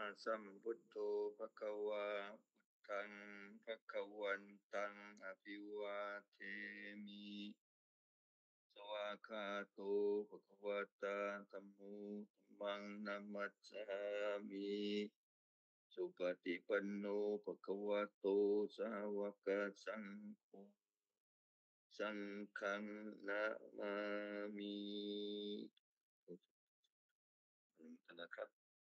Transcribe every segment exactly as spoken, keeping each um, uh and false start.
สัมพุทโธภควาพุทธังภควันตังอภิวาเทมิสวากขาโตภควตาธัมโมธัมมังนัมมัสสามิสุปฏิปันโนภควโตสาวกสังโฆสังฆังนะมามินะครับ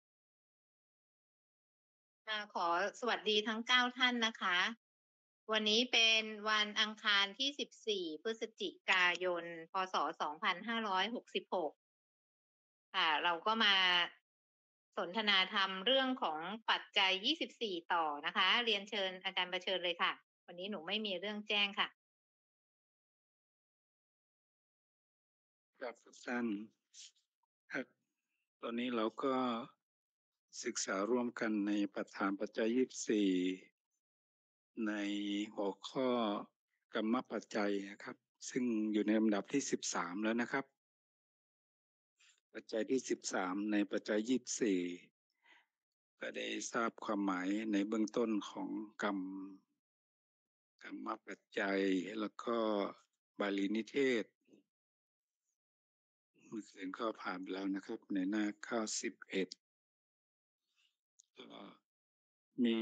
ค่ะขอสวัสดีทั้งเก้าท่านนะคะ วันนี้เป็นวันอังคารที่สิบสี่พฤศจิกายนพศสองพันห้าร้อยหกสิบหกค่ะ เราก็มาสนทนาธรรมเรื่องของปัจจัยยี่สิบสี่ต่อนะคะ เรียนเชิญอาจารย์ประเชิญเลยค่ะ วันนี้หนูไม่มีเรื่องแจ้งค่ะครับทุกท่านครับตอนนี้เราก็ศึกษาร่วมกันในประธานปัจจัยยี่สิบสี่ในหัวข้อกรรมปัจจัยนะครับซึ่งอยู่ในลำดับที่สิบสามแล้วนะครับปัจจัยที่สิบสามในปัจจัยยี่สิบสี่ก็ได้ทราบความหมายในเบื้องต้นของกรรมกรรมปัจจัยแล้วก็บาลีนิเทศเมื่อคืนก็ผ่านไปแล้วนะครับในหน้าเก้าสิบเอ็ดก็มี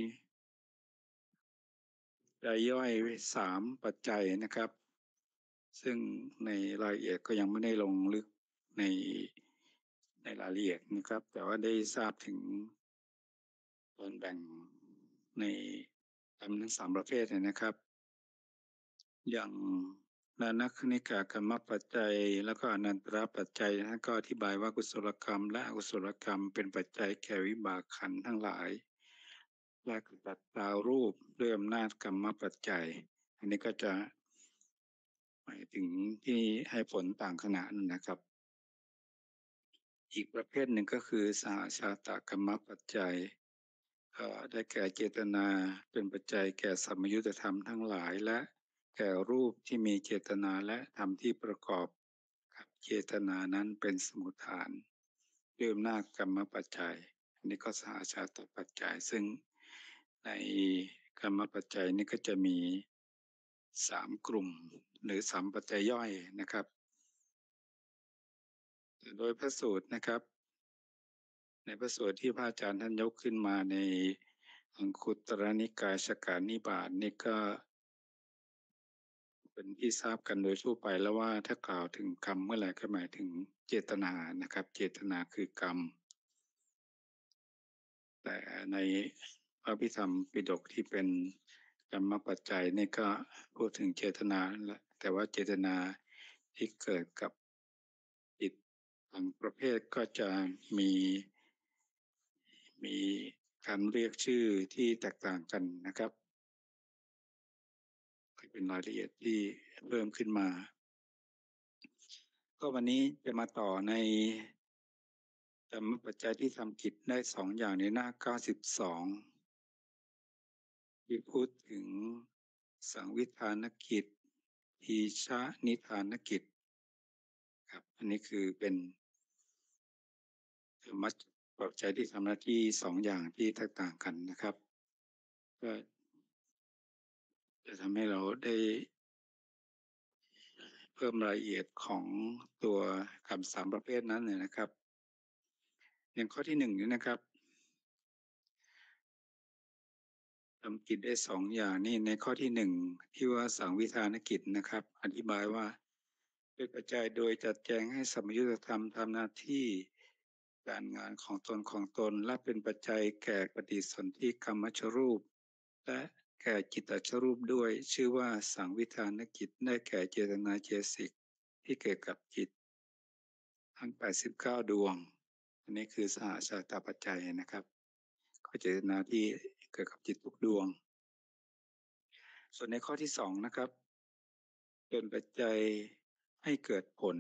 รายย่อยสามปัจจัยนะครับซึ่งในรายละเอียดก็ยังไม่ได้ลงลึกในในรายละเอียดนะครับแต่ว่าได้ทราบถึงตอนแบ่งในกรรมทั้งสามประเภทนะครับอย่างนานัคคณิกากรรมปัจจัยแล้วก็อนันตระปัจจัยนะก็อธิบายว่ากุศลกรรมและอกุศลกรรมเป็นปัจจัยแก่วิบากขันธ์ทั้งหลายและตัดตารูปด้วยอำนาจกรรมปัจจัยอันนี้ก็จะหมายถึงที่ให้ผลต่างขณะนะครับอีกประเภทหนึ่งก็คือสหชาตกรรมปัจจัยได้แก่เจตนาเป็นปัจจัยแก่สัมยุตธรรมทั้งหลายและแก่รูปที่มีเจตนาและธรรมที่ประกอบกับเจตนานั้นเป็นสมุฏฐานด้วยอำนาจกรรมปัจจัยอันนี้ก็สหชาตปัจจัยซึ่งในกรรมปัจจัยนี้ก็จะมีสามกลุ่มหรือสามปัจจัยย่อยนะครับโดยพระสูตรนะครับในพระสูตรที่พระอาจารย์ท่านยกขึ้นมาในอังคุตรนิกายสกานิบาตนี่ก็เป็นที่ทราบกันโดยทั่วไปแล้วว่าถ้ากล่าวถึงกรรมเมื่อไหร่ก็หมายถึงเจตนานะครับเจตนาคือกรรมแต่ในพระพิธรรมปิฎกที่เป็นกรรมปัจจัยนี่ก็พูดถึงเจตนาแหละแต่ว่าเจตนาที่เกิดกับจิตบางประเภทก็จะมีมีการเรียกชื่อที่แตกต่างกันนะครับเป็นรายละเอียดที่เพิ่มขึ้นมาก็วันนี้จะมาต่อในกรรมปัจจัยที่ทำกิจได้สองอย่างในหน้าเก้าสิบสองที่พูดถึงสังวิธานกิจทีชะนิธานกิจครับอันนี้คือเป็นกรรมปัจจัยที่ทำหน้าที่สองอย่างที่แตกต่างกันนะครับก็จะทำให้เราได้เพิ่มรายละเอียดของตัวคำสามประเภทนั้นเนี่ยนะครับอย่างข้อที่หนึ่งนี้นะครับทำกิจได้สองอย่างนี่ในข้อที่หนึ่งที่ว่าสังวิธานกิจนะครับอธิบายว่าเป็นปัจจัยโดยจัดแจงให้สัมยุตธรรมทำหน้าที่การงานของตนของตนและเป็นปัจจัยแก่ปฏิสนธิกรรมชรูปและแก่จิตตชรูปด้วยชื่อว่าสังวิธานกิจได้แก่เจตนาเจสิกที่เกิดกับจิตทั้งแปดสิบเก้าดวงอันนี้คือสหชาตปัจจัยนะครับก็เจตนาที่เกิดกับจิตทุกดวงส่วนในข้อที่สองนะครับเป็นปัจจัยให้เกิดผล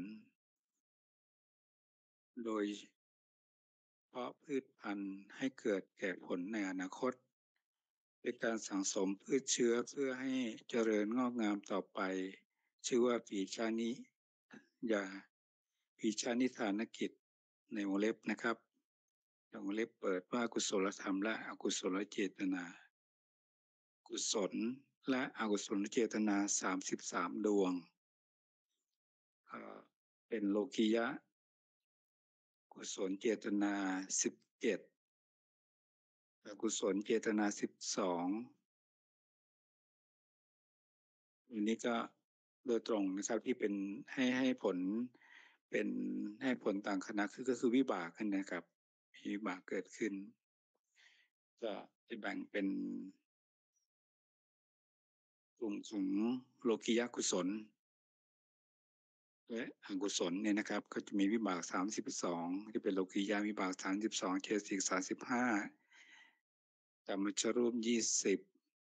โดยเพราะพืชพันธุ์ให้เกิดแก่ผลในอนาคตเป็นการสั่งสมพืชเชื้อเพื่อให้เจริญงอกงามต่อไปชื่อว่าปีชานิยาปีชานิธานกิจในวงเล็บนะครับวงเล็บเปิดว่ากุศลธรรมและอกุศลเจตนากุศลและอกุศลเจตนาสามสิบสามดวงเป็นโลกิยะกุศลเจตนาสิบเจ็ดอกุศลเจตนาสิบสองอันนี้ก็โดยตรงนะครับที่เป็นให้ให้ผลเป็นให้ผลต่างคณะคือก็คือวิบากขึ้นนะครับมีวิบากเกิดขึ้นจะจะแบ่งเป็นกลุ่มของโลกิยะกุศลและอกุศลเนี่ยนะครับก็จะมีวิบากสามสิบสองที่เป็นโลกิยะวิบากสามสิบสองเจตสิกสามสิบห้ากรรมชรูปยี่สิบ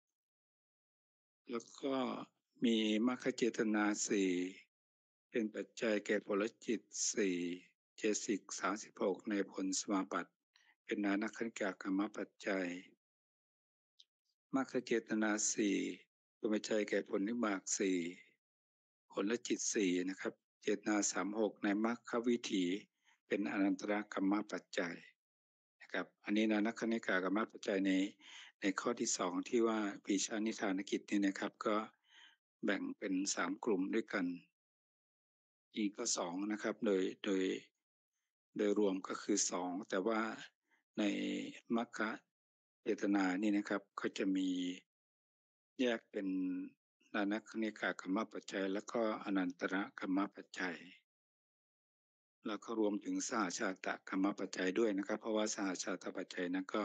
แล้วก็มีมรรคเจตนาสี่เป็นปัจจัยแก่ผลจิตสี่เจตสิกสามสิบหกในผลสมาบัติเป็นนานัคคณิกากรรมปัจจัยมรรคเจตนาสี่เป็นปัจจัยแก่ผลนิบากสี่ผลจิตสี่นะครับเจตนาสามหกในมรรควิถีเป็นอนันตรกรรมปัจจัยนะครับอันนี้นานัคคณิกากรรมปัจจัยในในข้อที่สองที่ว่าปีชานิทานกิจนี่นะครับก็แบ่งเป็นสามกลุ่มด้วยกันอีกก็สองนะครับโดยโดยโดยรวมก็คือสองแต่ว่าในมรรคเจตนานี่นะครับก็จะมีแยกเป็นนานัคคณิกากรรมปัจจัยแล้วก็อนันตรกรรมปัจจัยแล้วก็รวมถึงสหชาตกรรมปัจจัยด้วยนะครับเพราะว่าสหชาตปัจจัยนั้นก็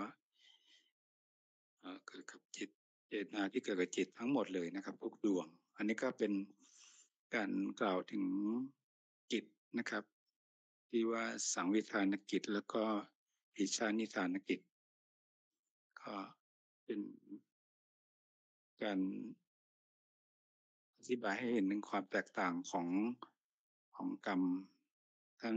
เกิดกับจิตเจตนาที่เกิดกับจิตทั้งหมดเลยนะครับทุกดวงอันนี้ก็เป็นการกล่าวถึงจิตนะครับที่ว่าสังวิธานกิจแล้วก็อิชานิธานกิจก็เป็นการอธิบายให้เห็นถึงความแตกต่างของของกรรมทั้ง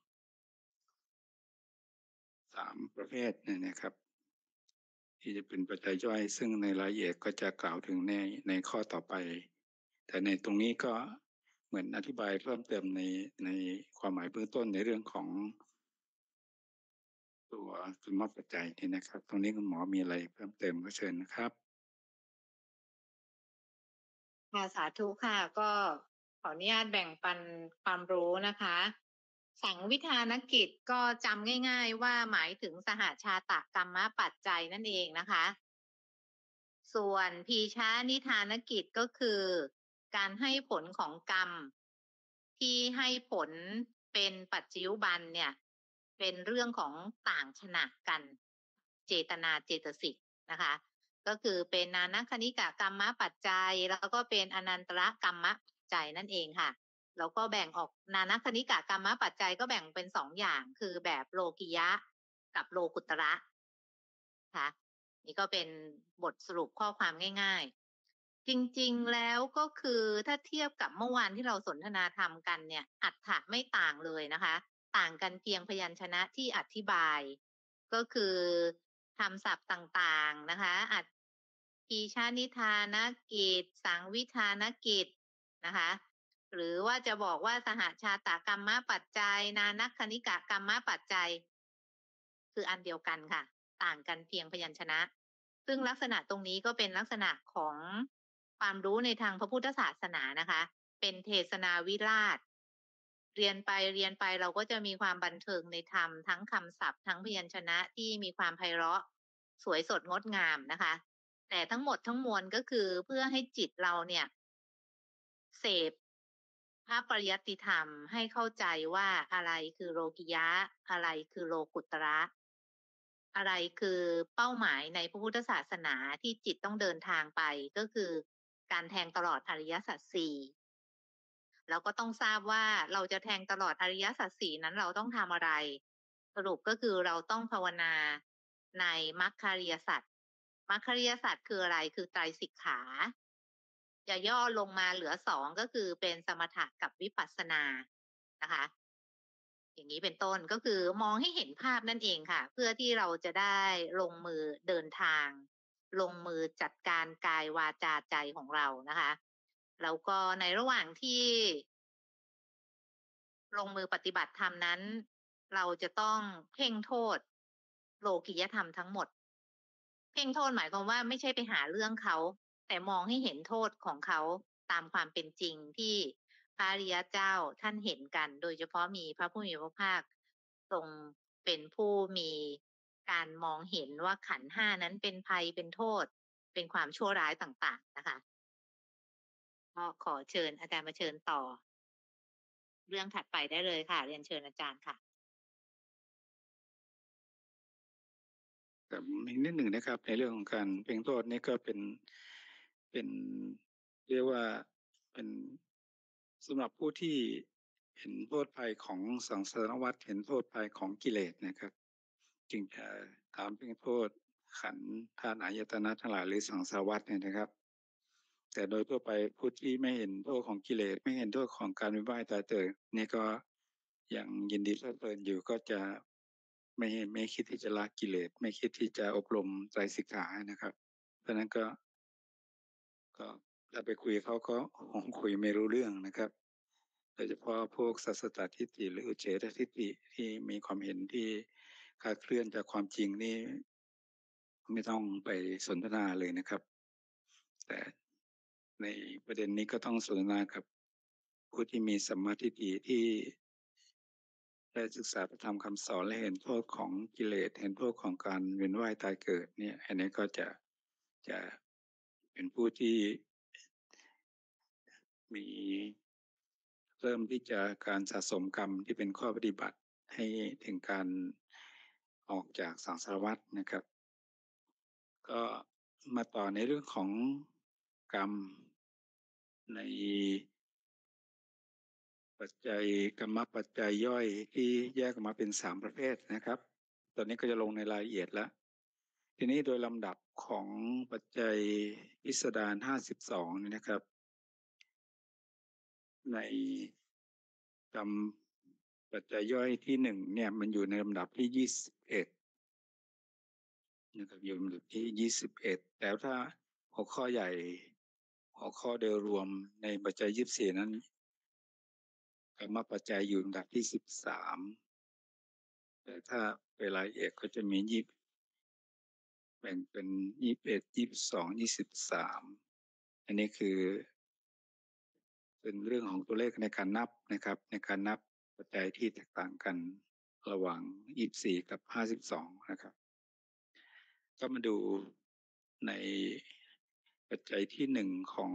สามประเภทเนี่ยนะครับที่จะเป็นปัจจัยย่อยซึ่งในรายละเอียดก็จะกล่าวถึงในในข้อต่อไปแต่ในตรงนี้ก็เหมือนอธิบายเพิ่มเติมในในความหมายเบื้องต้นในเรื่องของตัวกรรมปัจจัยนี่นะครับตรงนี้คุณหมอมีอะไรเพิ่มเติมก็เชิญนะครับค่ะสาธุค่ะก็ขออนุญาตแบ่งปันความรู้นะคะสังวิธานกิจก็จำง่ายๆว่าหมายถึงสหชาตกรรมปัจจัยนั่นเองนะคะส่วนพีชานิธานกิจก็คือการให้ผลของกรรมที่ให้ผลเป็นปัจจุบันเนี่ยเป็นเรื่องของต่างขณะกันเจตนาเจตสิกนะคะก็คือเป็นนานัคคณิกากรรมปัจจัยแล้วก็เป็นอนันตรกรรมปัจจัยนั่นเองค่ะแล้วก็แบ่งออกนานัคคณิกากรรมปัจจัยก็แบ่งเป็นสองอย่างคือแบบโลกิยะกับโลกุตระค่ะนี่ก็เป็นบทสรุปข้อความง่ายๆจริงๆแล้วก็คือถ้าเทียบกับเมื่อวานที่เราสนทนาธรรมกันเนี่ยอรรถะไม่ต่างเลยนะคะต่างกันเพียงพยัญชนะที่อธิบายก็คือคำศัพท์ต่างๆนะคะอัตพีชานิธานกิจสังวิธานกิจนะคะหรือว่าจะบอกว่าสหชาตกรรมปัจจัยนานัคคณิกกรรมปัจจัยคืออันเดียวกันค่ะต่างกันเพียงพยัญชนะซึ่งลักษณะตรงนี้ก็เป็นลักษณะของความรู้ในทางพระพุทธศาสนานะคะเป็นเทศนาวิราชเรียนไปเรียนไปเราก็จะมีความบันเทิงในธรรมทั้งคำศัพท์ทั้งพยัญชนะที่มีความไพเราะสวยสดงดงามนะคะแต่ทั้งหมดทั้งมวลก็คือเพื่อให้จิตเราเนี่ยเสพพระปริยัติธรรมให้เข้าใจว่าอะไรคือโลกิยะอะไรคือโลกุตระอะไรคือเป้าหมายในพระพุทธศาสนาที่จิตต้องเดินทางไปก็คือการแทงตลอดอริยสัจสี่แล้วก็ต้องทราบว่าเราจะแทงตลอดอริยสัจสี่นั้นเราต้องทำอะไรสรุปก็คือเราต้องภาวนาในมรรคอริยสัจมรรคอริยสัจคืออะไรคือไตรสิกขาจะย่อลงมาเหลือสองก็คือเป็นสมถะกับวิปัสสนานะคะอย่างนี้เป็นต้นก็คือมองให้เห็นภาพนั่นเองค่ะเพื่อที่เราจะได้ลงมือเดินทางลงมือจัดการกายวาจาใจของเรานะคะแล้วก็ในระหว่างที่ลงมือปฏิบัติธรรมนั้นเราจะต้องเพ่งโทษโลกิยธรรมทั้งหมดเพ่งโทษหมายความว่าไม่ใช่ไปหาเรื่องเขาแต่มองให้เห็นโทษของเขาตามความเป็นจริงที่พระอริยเจ้าท่านเห็นกันโดยเฉพาะมีพระผู้มีพระภาคทรงเป็นผู้มีการมองเห็นว่าขันธ์ห้านั้นเป็นภัยเป็นโทษเป็นความชั่วร้ายต่างๆนะคะก็ขอเชิญอาจารย์มาเชิญต่อเรื่องถัดไปได้เลยค่ะเรียนเชิญอาจารย์ค่ะกับอีกนิดหนึ่งนะครับ ในเรื่องของการเพ่งโทษนี่ก็เป็นเป็นเรียกว่าเป็นสำหรับผู้ที่เห็นโทษภัยของสังสารวัฏเห็นโทษภัยของกิเลสนะครับจึงจะถามเพ่งโทษขันธ์ธาตุอายตนะทั้งหลายหรือสังสารวัฏเนี่ยนะครับ แต่โดยทั่วไปผู้ที่ไม่เห็นโทษของกิเลสไม่เห็นโทษของการวิบัติตายเกิดนี่ก็ยังยินดีเพลิดเพลินอยู่ก็จะไม่ไม่คิดที่จะละกิเลสไม่คิดที่จะอบรมไตรสิกขานะครับ เพราะนั้นก็ก็ถ้าไปคุยเขาก็คงคุยไม่รู้เรื่องนะครับโดยเฉพาะพวกสัสตทิฏฐิหรืออุเฉททิฏฐิที่มีความเห็นที่คลาดเคลื่อนจากความจริงนี่ไม่ต้องไปสนทนาเลยนะครับ แต่ในประเด็นนี้ก็ต้องสนทนากับผู้ที่มีสัมมาทิฏฐิที่ได้ศึกษาพระธรรมคำสอนและเห็นโทษของกิเลสเห็นโทษของการเวียนว่ายตายเกิดเนี่ยอันนี้ก็จะจะเป็นผู้ที่มีเริ่มที่จะการสะสมกรรมที่เป็นข้อปฏิบัติให้ถึงการออกจากสังสารวัฏนะครับก็มาต่อในเรื่องของกรรมในปัจจัยกรรมปัจจัยย่อยที่แยกออกมาเป็นสามประเภทนะครับตอนนี้ก็จะลงในรายละเอียดแล้วทีนี้โดยลำดับของปัจจัยพิสดารห้าสิบสองนี่นะครับในกรรมปัจจัยย่อยที่หนึ่งเนี่ยมันอยู่ในลำดับที่ยี่สิบเอ็ดนะครับอยู่ในลำดับที่ยี่สิบเอ็ดแต่ถ้าหัวข้อใหญ่หัวข้อโดยรวมในปัจจัยยี่สิบสี่นั้นกรรมปัจจัยอยู่ลำดับที่สิบสามแต่ถ้าเวลาเอกก็จะมียี่แบ่งเป็นยี่สิบเอ็ดยี่สิบสองยี่สิบสามอันนี้คือเป็นเรื่องของตัวเลขในการนับนะครับในการนับปัจจัยที่แตกต่างกันระหว่างยี่สิบสี่กับห้าสิบสองนะครับก็มาดูในปัจจัยที่หนึ่งของ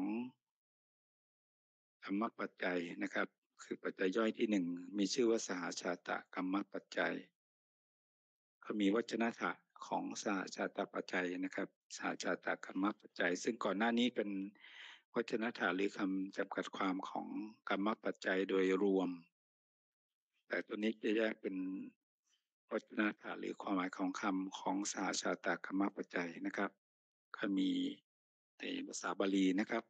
กรรมปัจจัยนะครับคือปัจจัยย่อยที่หนึ่งมีชื่อว่าสหชาตกรรมปัจจัยก็มีวจนะถะของสหชาตปัจจัยนะครับสหชาตกรรมปัจจัยซึ่งก่อนหน้านี้เป็นวจนะถะหรือคำจำกัดความของกรรมปัจจัยโดยรวมแต่ตัวนี้จะแยกเป็นวจนะถะหรือความหมายของคำของสหชาตกรรมปัจจัยนะครับก็มีในภาษาบาลีนะครับ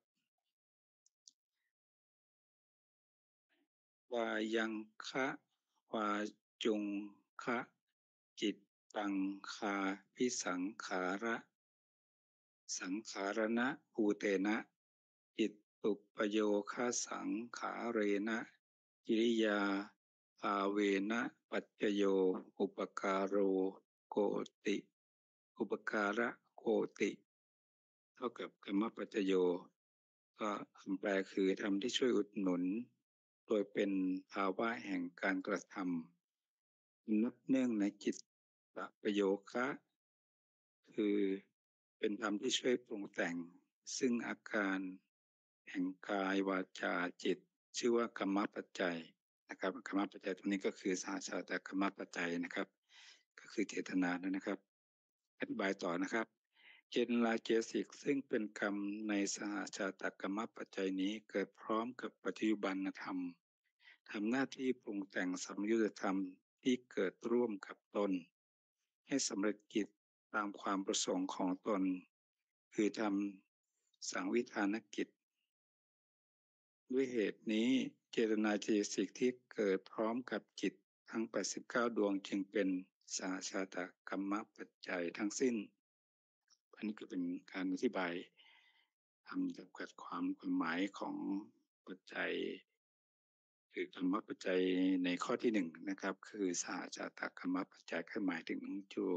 วายังคะวาจุงคะจิตตังคาพิสังขาระสังขารณะภูเตนะจิตตุปโยคะสังขาเรนะกิริยาอาเวนะปัจจโยอุปการโรโกติอุปการะโกติเท่ากับกรรมปัจจโยก็คำแปลคือทำที่ช่วยอุดหนุนโดยเป็นภาวะแห่งการกระทำนับเนื่องในจิตตประโยคะคือเป็นธรรมที่ช่วยปรุงแต่งซึ่งอาการแห่งกายวาจาจิตชื่อว่ากรรมปัจจัยนะครับกรรมปัจจัยตรงนี้ก็คือสหชาตกรรมปัจจัยนะครับก็คือเจตนานะครับอธิบายต่อนะครับเจตนาเจสิกซึ่งเป็นกรรมในสหชาตกรรมปัจจัยนี้เกิดพร้อมกับปัจจุบันธรรมทำหน้าที่ปรุงแต่งสัมยุตธรรมที่เกิดร่วมกับตนให้สำเร็จกิจตามความประสงค์ของตนคือทำสังวิธานกิจด้วยเหตุนี้เจตนาเจตสิกที่เกิดพร้อมกับจิตทั้งแปดสิบเก้าดวงจึงเป็นสหชาตกรรมปัจจัยทั้งสิ้นอันนี้ก็เป็นการอธิบายทำจำกัดความความหมายของปัจจัยคือกรรมปัจจัยในข้อที่หนึ่งนะครับคือสหชาตกรรมปัจจัยก็หมายถึงจู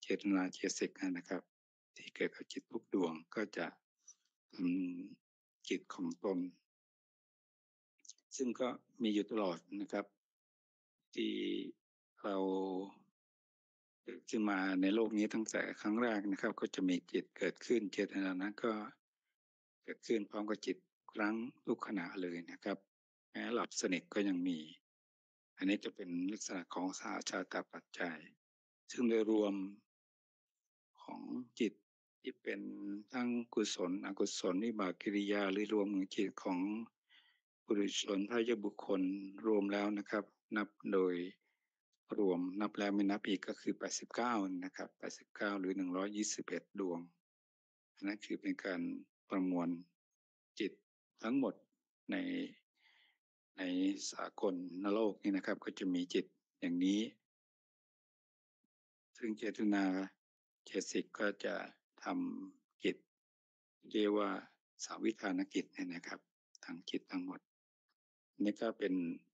เจตนาเจตสิกนะครับที่เกิดกับจิตทุกดวงก็จะทำจิตของตนซึ่งก็มีอยู่ตลอดนะครับที่เราขึ้นมาในโลกนี้ตั้งแต่ครั้งแรกนะครับก็จะมีจิตเกิดขึ้นเจตนานั้นก็เกิดขึ้นพร้อมกับจิตครั้งทุกขณะเลยนะครับแม้หลับสนิทก็ยังมีอันนี้จะเป็นลักษณะของสหชาตปัจจัยซึ่งโดยรวมของจิตที่เป็นทั้งกุศลอกุศลวิบากกิริยาหรือรวมของจิตของปุถุชนพระยบุคคลรวมแล้วนะครับนับโดยรวมนับแล้วไม่นับอีกก็คือแปดสิบเก้านะครับแปดสิบเก้าหรือหนึ่งร้อยยี่สิบเอ็ดดวงนั่นคือเป็นการประมวลจิตทั้งหมดในในสากลโลกนี้นะครับก็จะมีจิตอย่างนี้ซึ่งเจตนาเจตสิกก็จะทำกิจเรียกว่าสาวิธานกิจเนี่ยนะครับทั้งจิตทั้งหมดนี่ก็เป็น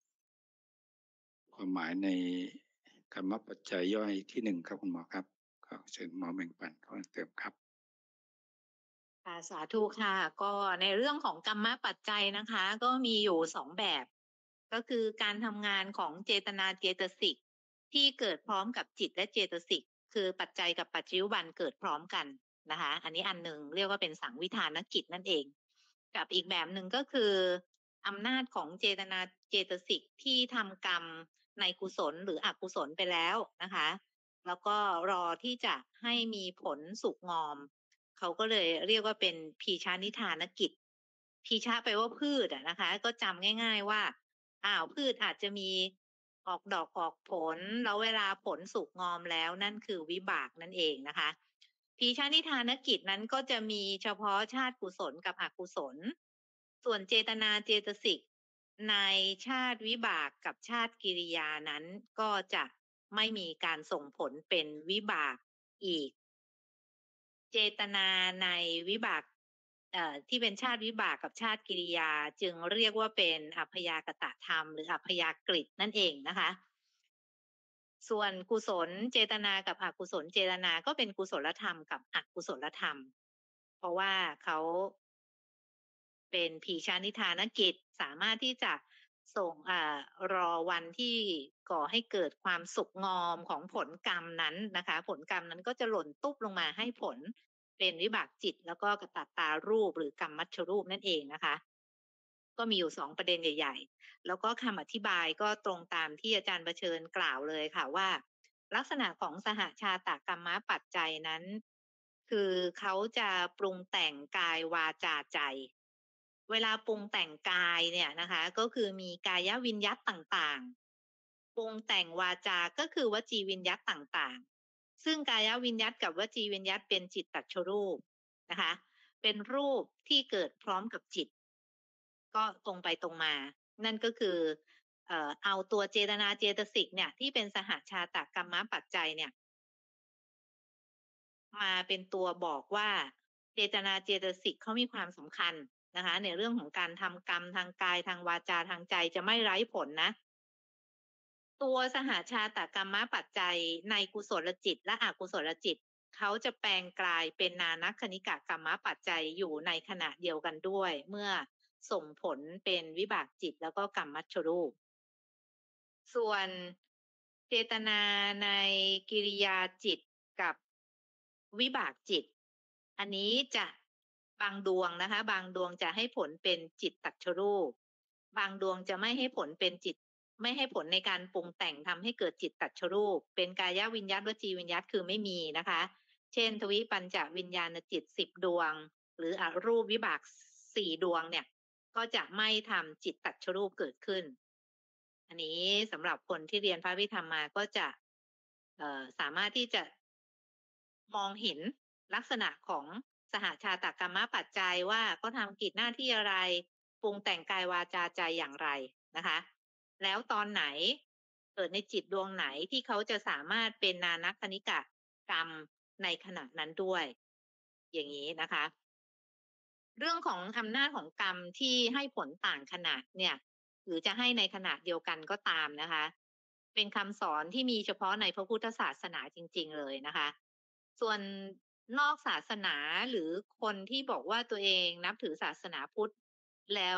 ความหมายในกรรมปัจจัยย่อยที่หนึ่งครับคุณหมอครับก็เชิญหมอแบ่งปันเพิ่มเติมครับค่ะสาธุค่ะก็ในเรื่องของกรรมปัจจัยนะคะก็มีอยู่สองแบบก็คือการทำงานของเจตนาเจตสิกที่เกิดพร้อมกับจิตและเจตสิกคือปัจจัยกับปัจจุบันเกิดพร้อมกันนะคะอันนี้อันหนึ่งเรียกว่าเป็นสังวิธานกิจนั่นเองกับอีกแบบหนึ่งก็คืออำนาจของเจตนาเจตสิกที่ทำกรรมในกุศลหรืออกุศลไปแล้วนะคะแล้วก็รอที่จะให้มีผลสุกงอมเขาก็เลยเรียกว่าเป็นพีชานิทานกิจพีชาแปลว่าพืชอะนะคะก็จำง่ายๆว่าอ้าวพืชอาจจะมีออกดอกออกผลแล้วเวลาผลสุกงอมแล้วนั่นคือวิบากนั่นเองนะคะพีชานิทานกิจนั้นก็จะมีเฉพาะชาติกุศลกับอกุศลส่วนเจตนาเจตสิกในชาติวิบากกับชาติกิริยานั้นก็จะไม่มีการส่งผลเป็นวิบากอีกเจตนาในวิบากเอ่อที่เป็นชาติวิบากกับชาติกิริยาจึงเรียกว่าเป็นอัพยากตธรรมหรืออัพยากฤตนั่นเองนะคะส่วนกุศลเจตนากับอกุศลเจตนาก็เป็นกุศลธรรมกับอกุศลธรรมเพราะว่าเขาเป็นผีชานิทานกิจสามารถที่จะส่งอ่ารอวันที่ก่อให้เกิดความสุกงอมของผลกรรมนั้นนะคะผลกรรมนั้นก็จะหล่นตุ๊บลงมาให้ผลเป็นวิบากจิตแล้วก็กตัตตารูปหรือกรรมมัชฌรูปนั่นเองนะคะก็มีอยู่สองประเด็นใหญ่ๆแล้วก็คำอธิบายก็ตรงตามที่อาจารย์ประเชิญกล่าวเลยค่ะว่าลักษณะของสหชาตกรรมปัจจัยนั้นคือเขาจะปรุงแต่งกายวาจาใจเวลาปรุงแต่งกายเนี่ยนะคะก็คือมีกายวิญญัตต่างๆปรุงแต่งวาจาก็คือวจีวิญญัตต่างๆซึ่งกายวิญญัตกับวจีวิญญัตเป็นจิตตัชรูปนะคะเป็นรูปที่เกิดพร้อมกับจิตก็ตรงไปตรงมานั่นก็คือเอ่อเอาตัวเจตนาเจตสิกเนี่ยที่เป็นสหชาตกรรมปัจจัยเนี่ยมาเป็นตัวบอกว่าเจตนาเจตสิกเขามีความสำคัญนะคะในเรื่องของการทำกรรมทางกายทางวาจาทางใจจะไม่ไร้ผลนะตัวสหชาตกรรมปัจจัยในกุศลจิตและอกุศลจิตเขาจะแปลงกลายเป็นนานัคคณิกะกรรมปัจจัยอยู่ในขณะเดียวกันด้วยเมื่อส่งผลเป็นวิบากจิตแล้วก็กรรมมัชฌรูปส่วนเจตนาในกิริยาจิตกับวิบากจิตอันนี้จะบางดวงนะคะบางดวงจะให้ผลเป็นจิตตัชรูปบางดวงจะไม่ให้ผลเป็นจิตไม่ให้ผลในการปรุงแต่งทำให้เกิดจิตตัชรูปเป็นกายวิญญัตวจีวิญญัตคือไม่มีนะคะเช่นทวิปัญจวิญญาณจิตสิบดวงหรืออรูปวิบากสี่ดวงเนี่ยก็จะไม่ทำจิตตัชรูปเกิดขึ้นอันนี้สำหรับคนที่เรียนพระวิธรรมมาก็จะเอ่อสามารถที่จะมองเห็นลักษณะของสหชาตกรรมปัจจัยว่าเขาทำกิจหน้าที่อะไรปรุงแต่งกายวาจาใจอย่างไรนะคะแล้วตอนไหนเกิดในจิตดวงไหนที่เขาจะสามารถเป็นนานัคคณิกะกรรมในขณะนั้นด้วยอย่างนี้นะคะเรื่องของอำนาจของกรรมที่ให้ผลต่างขนาดเนี่ยหรือจะให้ในขณะเดียวกันก็ตามนะคะเป็นคำสอนที่มีเฉพาะในพระพุทธศาสนาจริงๆเลยนะคะส่วนนอกศาสนาหรือคนที่บอกว่าตัวเองนับถือศาสนาพุทธแล้ว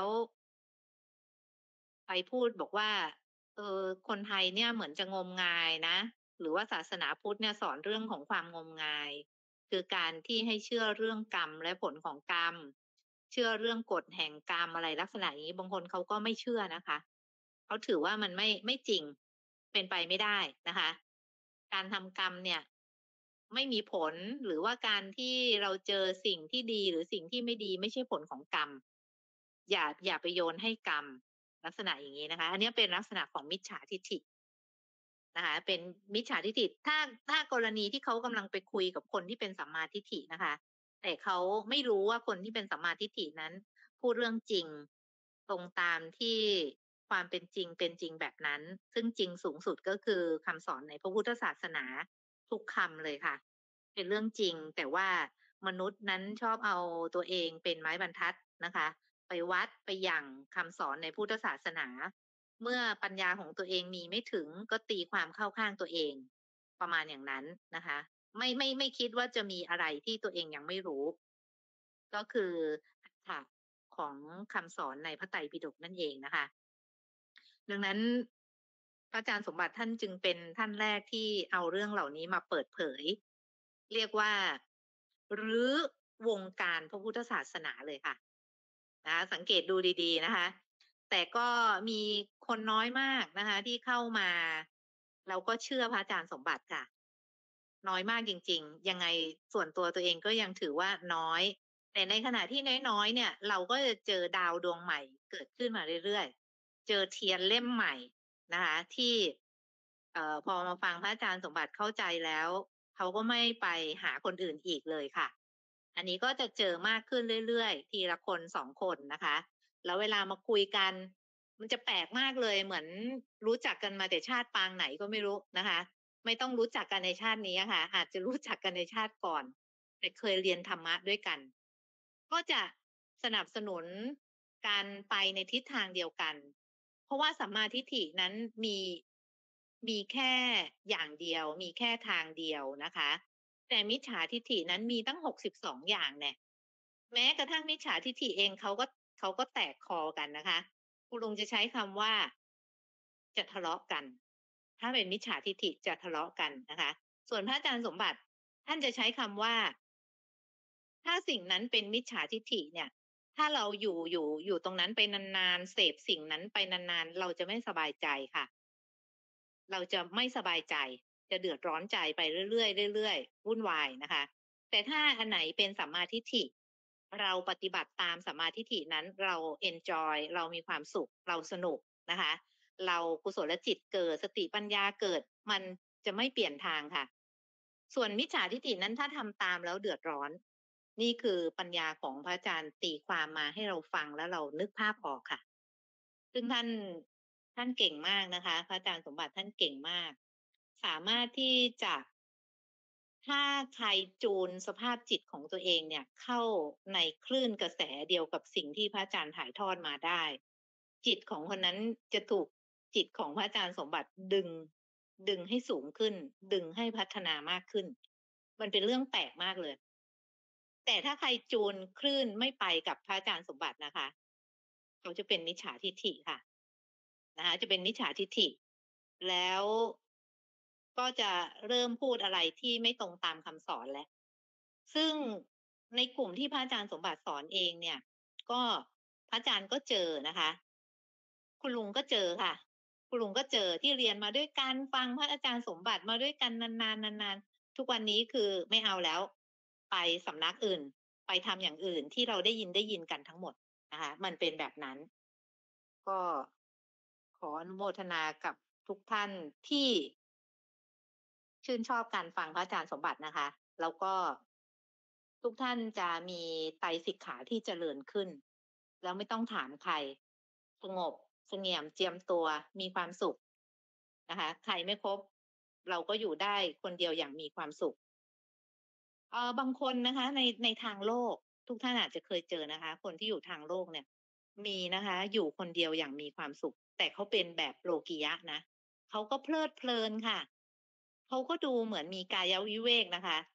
ไปพูดบอกว่าเออคนไทยเนี่ยเหมือนจะงมงายนะหรือว่าศาสนาพุทธเนี่ยสอนเรื่องของความงมงายคือการที่ให้เชื่อเรื่องกรรมและผลของกรรมเชื่อเรื่องกฎแห่งกรรมอะไรลักษณะอย่างนี้บางคนเขาก็ไม่เชื่อนะคะเขาถือว่ามันไม่ไม่จริงเป็นไปไม่ได้นะคะการทำกรรมเนี่ยไม่มีผลหรือว่าการที่เราเจอสิ่งที่ดีหรือสิ่งที่ไม่ดีไม่ใช่ผลของกรรมอย่าอย่าไปโยนให้กรรม ลักษณะอย่างนี้นะคะอันนี้เป็นลักษณะของมิจฉาทิฐินะคะเป็นมิจฉาทิฐิถ้าถ้ากรณีที่เขากำลังไปคุยกับคนที่เป็นสัมมาทิฏฐินะคะแต่เขาไม่รู้ว่าคนที่เป็นสัมมาทิฏฐินั้นพูดเรื่องจริงตรงตามที่ความเป็นจริงเป็นจริงแบบนั้นซึ่งจริงสูงสุดก็คือคำสอนในพระพุทธศาสนาทุกคำเลยค่ะเป็นเรื่องจริงแต่ว่ามนุษย์นั้นชอบเอาตัวเองเป็นไม้บรรทัดนะคะไปวัดไปหยั่งคำสอนในพุทธศาสนา เมื่อปัญญาของตัวเองมีไม่ถึงก็ตีความเข้าข้างตัวเองประมาณอย่างนั้นนะคะไม่ไม่ไม่คิดว่าจะมีอะไรที่ตัวเองยังไม่รู้ก็คืออัตถะของคำสอนในพระไตรปิฎกนั่นเองนะคะดังนั้นพระอาจารย์สมบัติท่านจึงเป็นท่านแรกที่เอาเรื่องเหล่านี้มาเปิดเผยเรียกว่ารื้อวงการพระพุทธศาสนาเลยค่ะนะสังเกตดูดีๆนะคะแต่ก็มีคนน้อยมากนะคะที่เข้ามาเราก็เชื่อพระอาจารย์สมบัติค่ะน้อยมากจริงๆยังไงส่วนตัวตัวเองก็ยังถือว่าน้อยแต่ในขณะที่น้อยๆเนี่ยเราก็จะเจอดาวดวงใหม่เกิดขึ้นมาเรื่อยๆเจอเทียนเล่มใหม่นะคะที่เอ่อพอมาฟังพระอาจารย์สมบัติเข้าใจแล้วเขาก็ไม่ไปหาคนอื่นอีกเลยค่ะอันนี้ก็จะเจอมากขึ้นเรื่อยๆทีละคนสองคนนะคะแล้วเวลามาคุยกันมันจะแปลกมากเลยเหมือนรู้จักกันมาแต่ชาติปางไหนก็ไม่รู้นะคะไม่ต้องรู้จักกันในชาตินี้ค่ะอาจจะรู้จักกันในชาติก่อนแต่เคยเรียนธรรมะด้วยกันก็จะสนับสนุนการไปในทิศทางเดียวกันเพราะว่าสัมมาทิฏฐินั้นมีมีแค่อย่างเดียวมีแค่ทางเดียวนะคะแต่มิจฉาทิฏฐินั้นมีตั้งหกสิบสองอย่างเนี่ยแม้กระทั่งมิจฉาทิฏฐิเองเขาก็เขาก็แตกคอกันนะคะคุณลุงจะใช้คำว่าจะทะเลาะกันถ้าเป็นมิจฉาทิฏฐิจะทะเลาะกันนะคะส่วนพระอาจารย์สมบัติท่านจะใช้คำว่าถ้าสิ่งนั้นเป็นมิจฉาทิฏฐิเนี่ยถ้าเราอยู่อยู่อยู่ตรงนั้นไปนานๆเสพสิ่งนั้นไปนานๆเราจะไม่สบายใจค่ะเราจะไม่สบายใจจะเดือดร้อนใจไปเรื่อยๆเรื่อยๆวุ่นวายนะคะแต่ถ้าอันไหนเป็นสัมมาทิฏฐิเราปฏิบัติตามสัมมาทิฏฐินั้นเราเอนจอยเรามีความสุขเราสนุกนะคะเรากุศลจิตเกิดสติปัญญาเกิดมันจะไม่เปลี่ยนทางค่ะส่วนมิจฉาทิฏฐินั้นถ้าทำตามแล้วเดือดร้อนนี่คือปัญญาของพระอาจารย์ตีความมาให้เราฟังแล้วเรานึกภาพออกค่ะซึ่งท่านท่านเก่งมากนะคะพระอาจารย์สมบัติท่านเก่งมากสามารถที่จะถ้าใครจูนสภาพจิตของตัวเองเนี่ยเข้าในคลื่นกระแสเดียวกับสิ่งที่พระอาจารย์ถ่ายทอดมาได้จิตของคนนั้นจะถูกจิตของพระอาจารย์สมบัติดึงดึงให้สูงขึ้นดึงให้พัฒนามากขึ้นมันเป็นเรื่องแปลกมากเลยแต่ถ้าใครจูนคลื่นไม่ไปกับพระอาจารย์สมบัตินะคะเขาจะเป็นมิจฉาทิฏฐิค่ะนะคะจะเป็นมิจฉาทิฏฐิแล้วก็จะเริ่มพูดอะไรที่ไม่ตรงตามคำสอนแล้วซึ่งในกลุ่มที่พระอาจารย์สมบัติสอนเองเนี่ยก็พระอาจารย์ก็เจอนะคะคุณลุงก็เจอค่ะคุณลุงก็เจอที่เรียนมาด้วยกันฟังพระอาจารย์สมบัติมาด้วยกันนานๆนานๆทุกวันนี้คือไม่เอาแล้วไปสำนักอื่นไปทำอย่างอื่นที่เราได้ยินได้ยินกันทั้งหมดนะคะมันเป็นแบบนั้นก็ขออนุโมทนากับทุกท่านที่ชื่นชอบการฟังพระอาจารย์สมบัตินะคะแล้วก็ทุกท่านจะมีไตรสิกขาที่เจริญขึ้นแล้วไม่ต้องถามใครสงบเสงี่ยมเจียมตัวมีความสุขนะคะใครไม่ครบเราก็อยู่ได้คนเดียวอย่างมีความสุขเอ่อบางคนนะคะในในทางโลกทุกท่านอาจจะเคยเจอนะคะคนที่อยู่ทางโลกเนี่ยมีนะคะอยู่คนเดียวอย่างมีความสุขแต่เขาเป็นแบบโลกียะนะเขาก็เพลิดเพลินค่ะเขาก็ดูเหมือนมีกายวิเวกนะคะ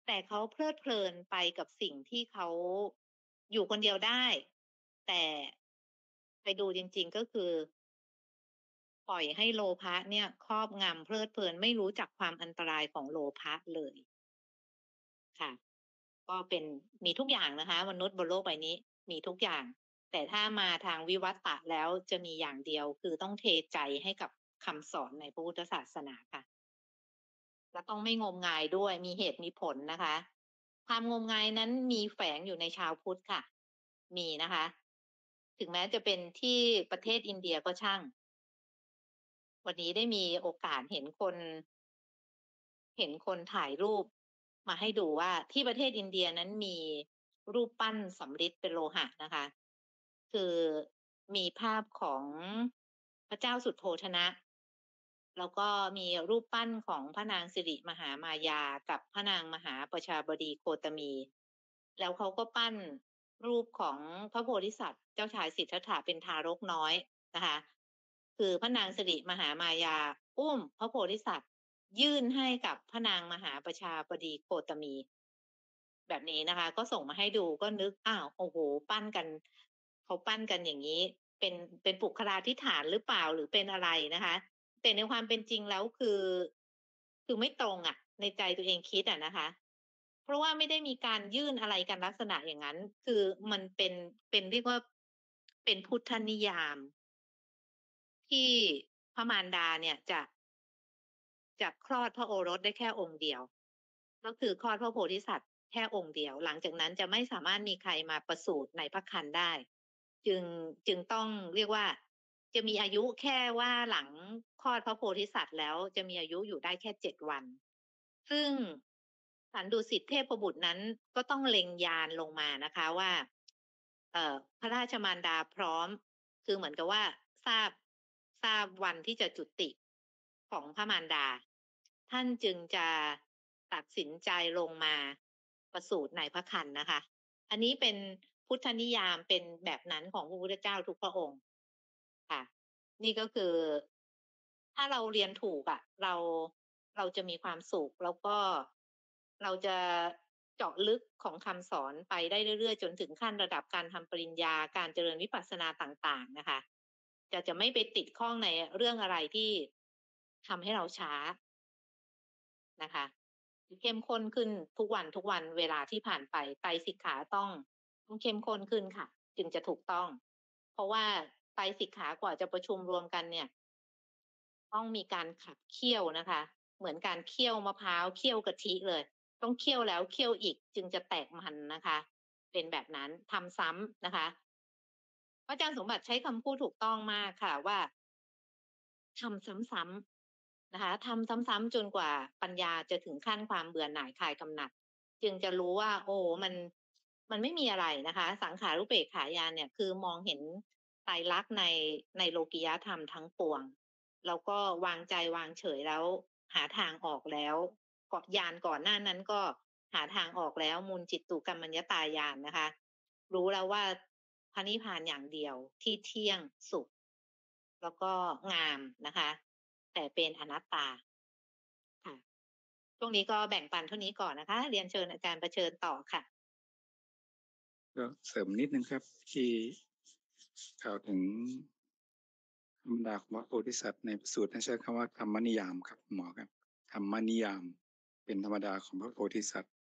แต่เขาเพลิดเพลินไปกับสิ่งที่เขาอยู่คนเดียวได้ แต่ไปดูจริงๆก็คือ ปล่อยให้โลภะเนี่ยครอบงำเพลิดเพลินไม่รู้จักความอันตรายของโลภะเลยค่ะ ก็เป็นมีทุกอย่างนะคะมนุษย์บนโลกใบนี้มีทุกอย่าง แต่ถ้ามาทางวิวัตตะแล้วจะมีอย่างเดียวคือต้องเทใจให้กับคำสอนในพระพุทธศาสนาค่ะและต้องไม่งมงายด้วยมีเหตุมีผลนะคะความงมงายนั้นมีแฝงอยู่ในชาวพุทธค่ะ มีนะคะ ถึงแม้จะเป็นที่ประเทศอินเดียก็ช่าง วันนี้ได้มีโอกาสเห็นคน เห็นคนถ่ายรูปมาให้ดูว่าที่ประเทศอินเดียนั้นมีรูปปั้นสำริดเป็นโลหะนะคะ คือมีภาพของพระเจ้าสุโธทนะ แล้วก็มีรูปปั้นของพระนางสิริมหามายากับพระนางมหาประชาบดีโคตมี แล้วเขาก็ปั้นรูปของพระโพธิสัตว์เจ้าชายสิทธัตถะเป็นทารกน้อยนะคะ คือพระนางสิริมหามายาอุ้มพระโพธิสัตว์ยื่นให้กับพระนางมหาประชาบดีโคตมี แบบนี้นะคะ ก็ส่งมาให้ดูก็นึกอ้าวโอ้โหปั้นกันเขาปั้นกันอย่างนี้เป็นเป็นปุคลาธิฐานหรือเปล่าหรือเป็นอะไรนะคะแต่ในความเป็นจริงแล้วคือ คือไม่ตรงอ่ะ ในใจตัวเองคิดอ่ะนะคะ เพราะว่าไม่ได้มีการยื่นอะไรกันลักษณะอย่างนั้น คือมันเป็นเป็นเรียกว่าเป็นพุทธนิยาม ที่พระมารดาเนี่ยจะจะคลอดพระโอรสได้แค่องค์เดียว ก็คือคลอดพระโพธิสัตว์แค่องค์เดียว หลังจากนั้นจะไม่สามารถมีใครมาประสูติในพระครรภ์ได้ จึงจึงต้องเรียกว่า จะมีอายุแค่ว่าหลังคลอดพระโพธิสัตว์แล้วจะมีอายุอยู่ได้แค่เจ็ดวัน ซึ่งสันดุสิตเทพบุตรนั้นก็ต้องเล็งยานลงมานะคะว่า เอ่อพระราชมารดาพร้อม คือเหมือนกับว่าทราบทราบวันที่จะจุติของพระมารดา ท่านจึงจะตัดสินใจลงมาประสูติในพระครรภ์นะคะ อันนี้เป็นพุทธนิยามเป็นแบบนั้นของพระพุทธเจ้าทุกพระองค์ค่ะ นี่ก็คือ ถ้าเราเรียนถูกอ่ะ เราเราจะมีความสุขแล้วก็เราจะเจาะลึกของคำสอนไปได้เรื่อยๆจนถึงขั้นระดับการทำปริญญาการเจริญวิปัสสนาต่างๆนะคะ จะจะไม่ไปติดข้องในเรื่องอะไรที่ทำให้เราช้านะคะเข้มข้นขึ้นทุกวันทุกวันเวลาที่ผ่านไปไตรสิกขาต้องต้องเข้มข้นขึ้นค่ะ จึงจะถูกต้อง เพราะว่าไตรสิกขากว่าจะประชุมรวมกันเนี่ย ต้องมีการขับเคี่ยวนะคะ เหมือนการเคี่ยวมะพร้าวเคี่ยวกะทิเลย ต้องเคี่ยวแล้วเคี่ยวอีกจึงจะแตกมันนะคะ เป็นแบบนั้นทำซ้ำนะคะพระอาจารย์สมบัติใช้คำพูดถูกต้องมากค่ะว่าทำซ้ำๆนะคะทำซ้ำๆจนกว่าปัญญาจะถึงขั้นความเบื่อหน่ายคลายกำหนัด จึงจะรู้ว่า โอ้มันมันไม่มีอะไรนะคะ สังขารุปเบกขายานเนี่ยคือมองเห็นไตรลักษณ์ในในโลกิยธรรมทั้งปวง แล้วก็วางใจวางเฉยแล้วหาทางออกแล้วเกาะยานก่อนหน้านั้นก็หาทางออกแล้วมูลจิตตุกัมมัญญตายานนะคะ รู้แล้วว่าพระนิพพานอย่างเดียวที่เที่ยงสุข แล้วก็งามนะคะ แต่เป็นอนัตตาค่ะช่วงนี้ก็แบ่งปันเท่านี้ก่อนนะคะ เรียนเชิญอาจารย์ประเชิญต่อค่ะก็เสริมนิดนึงครับที่กล่าวถึงธรรมดาของพระโพธิสัตว์ในสูตรนั้นใช้คำว่าธรรมนิยามครับหมอครับธรรมนิยามเป็นธรรมดาของพระโพธิสัตว์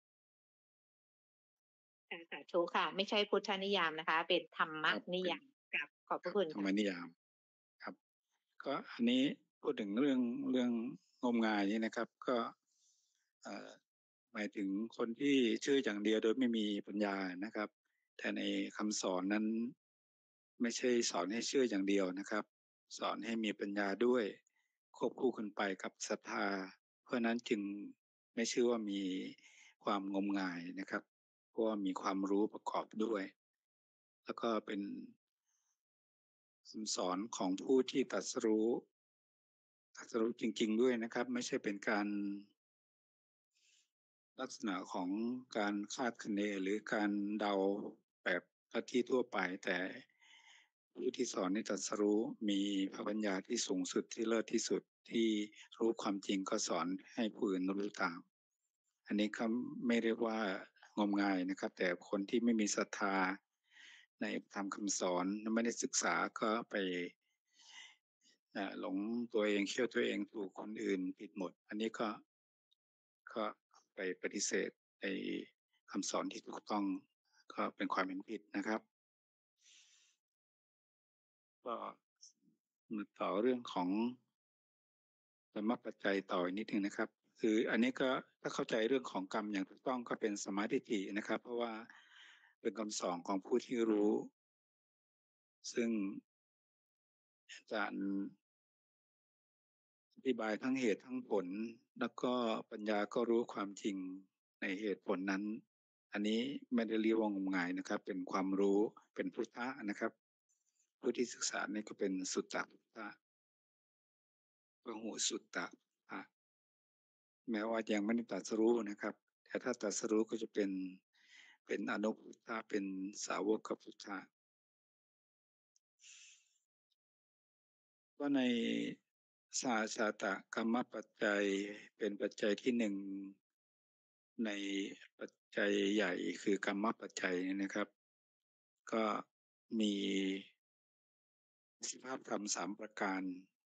สาธุค่ะ ไม่ใช่พุทธนิยามนะคะ เป็นธรรมนิยามกับขอบพระคุณธรรมนิยามครับ ก็อันนี้พูดถึงเรื่องเรื่องงมงายนี่นะครับ ก็หมายถึงคนที่เชื่ออย่างเดียวโดยไม่มีปัญญานะครับ แต่ในคำสอนนั้น ไม่ใช่สอนให้เชื่ออย่างเดียวนะครับ สอนให้มีปัญญาด้วยควบคู่กันไปกับศรัทธา เพราะนั้นจึงไม่ชื่อว่ามีความงมงายนะครับ เพราะว่ามีความรู้ประกอบด้วย แล้วก็เป็นคำสอนของผู้ที่ตรัสรู้ตรัสรู้จริงๆด้วยนะครับ ไม่ใช่เป็นการลักษณะของการคาดคะเนหรือการเดาแบบลัทธิทั่วไป แต่ผู้ที่สอนในตรัสรู้มีพระปัญญาที่สูงสุดที่เลิศที่สุดที่รู้ความจริงก็สอนให้ผู้อื่นรู้ตามอันนี้ก็ไม่เรียกว่างมงายนะครับแต่คนที่ไม่มีศรัทธาในธรรมคำสอนไม่ได้ศึกษาก็ไปหลงตัวเองเชื่อตัวเองถูกคนอื่นผิดหมดอันนี้ก็ก็ไปปฏิเสธในคำสอนที่ถูกต้องก็เป็นความเห็นผิดนะครับก็มาต่อเรื่องของธรรมปัจจัยต่ออีกนิดนึงนะครับคืออันนี้ก็ถ้าเข้าใจเรื่องของกรรมอย่างถูกต้องก็เป็นสมาธิฏฐินะครับเพราะว่าเป็นคำสอนของผู้ที่รู้ซึ่งอาจารย์อธิบายทั้งเหตุทั้งผลแล้วก็ปัญญาก็รู้ความจริงในเหตุผลนั้นอันนี้ไม่ได้เรียกว่างมงายนะครับเป็นความรู้เป็นพุทธะนะครับผู้ที่ศึกษานี่ก็เป็นสุตตะพุทธะพหูสุตตะพุทธะแม้ว่ายังไม่ได้ตรัสรู้นะครับแต่ถ้าตรัสรู้ก็จะเป็นเป็นอนุพุทธะเป็นสาวกพุทธะก็ในสหชาตกรรมปัจจัยเป็นปัจจัยที่หนึ่งในปัจจัยใหญ่คือกรรมปัจจัยนะครับก็มีสภาพธรรมสามประการ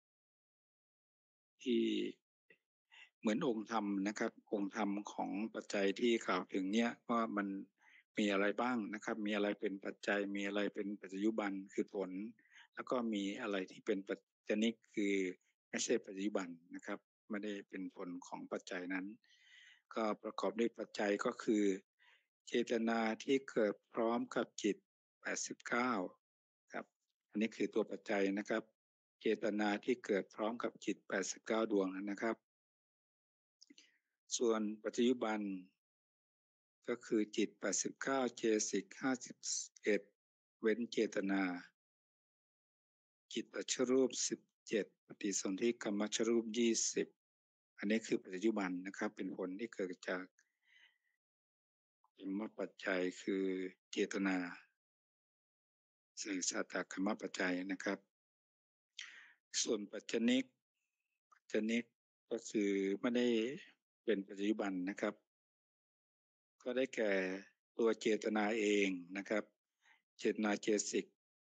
ที่เหมือนองค์ธรรมนะครับองค์ธรรมของปัจจัยที่กล่าวถึงเนี้ยว่ามันมีอะไรบ้างนะครับมีอะไรเป็นปัจจัยมีอะไรเป็นปัจจุบันคือผลแล้วก็มีอะไรที่เป็นปัจจนิกคือไม่ใช่ปัจจุบันนะครับไม่ได้เป็นผลของปัจจัยนั้นก็ประกอบด้วยปัจจัยก็คือเจตนาที่เกิดพร้อมกับจิตแปดสิบเก้าครับอันนี้คือตัวปัจจัยนะครับเจตนาที่เกิดพร้อมกับจิตแปดสิบเก้าดวงนะครับส่วนปัจจุบันก็คือจิตแปดสิบเก้าเจสิกห้าสิบเอ็ดเว้นเจตนาจิตปัจจุรูปสิบเจ็ดปฏิสนธิกรรมชรูปยี่สิบอันนี้คือปัจจุบันนะครับเป็นผลที่เกิดจากกรรมปัจจัยคือเจตนาสื่อชาตกรรมปัจจัยนะครับส่วนปัจจนิกปัจจนิกก็คือไม่ได้เป็นปัจจุบันนะครับก็ได้แก่ตัวเจตนาเองนะครับเจตนาเจสิก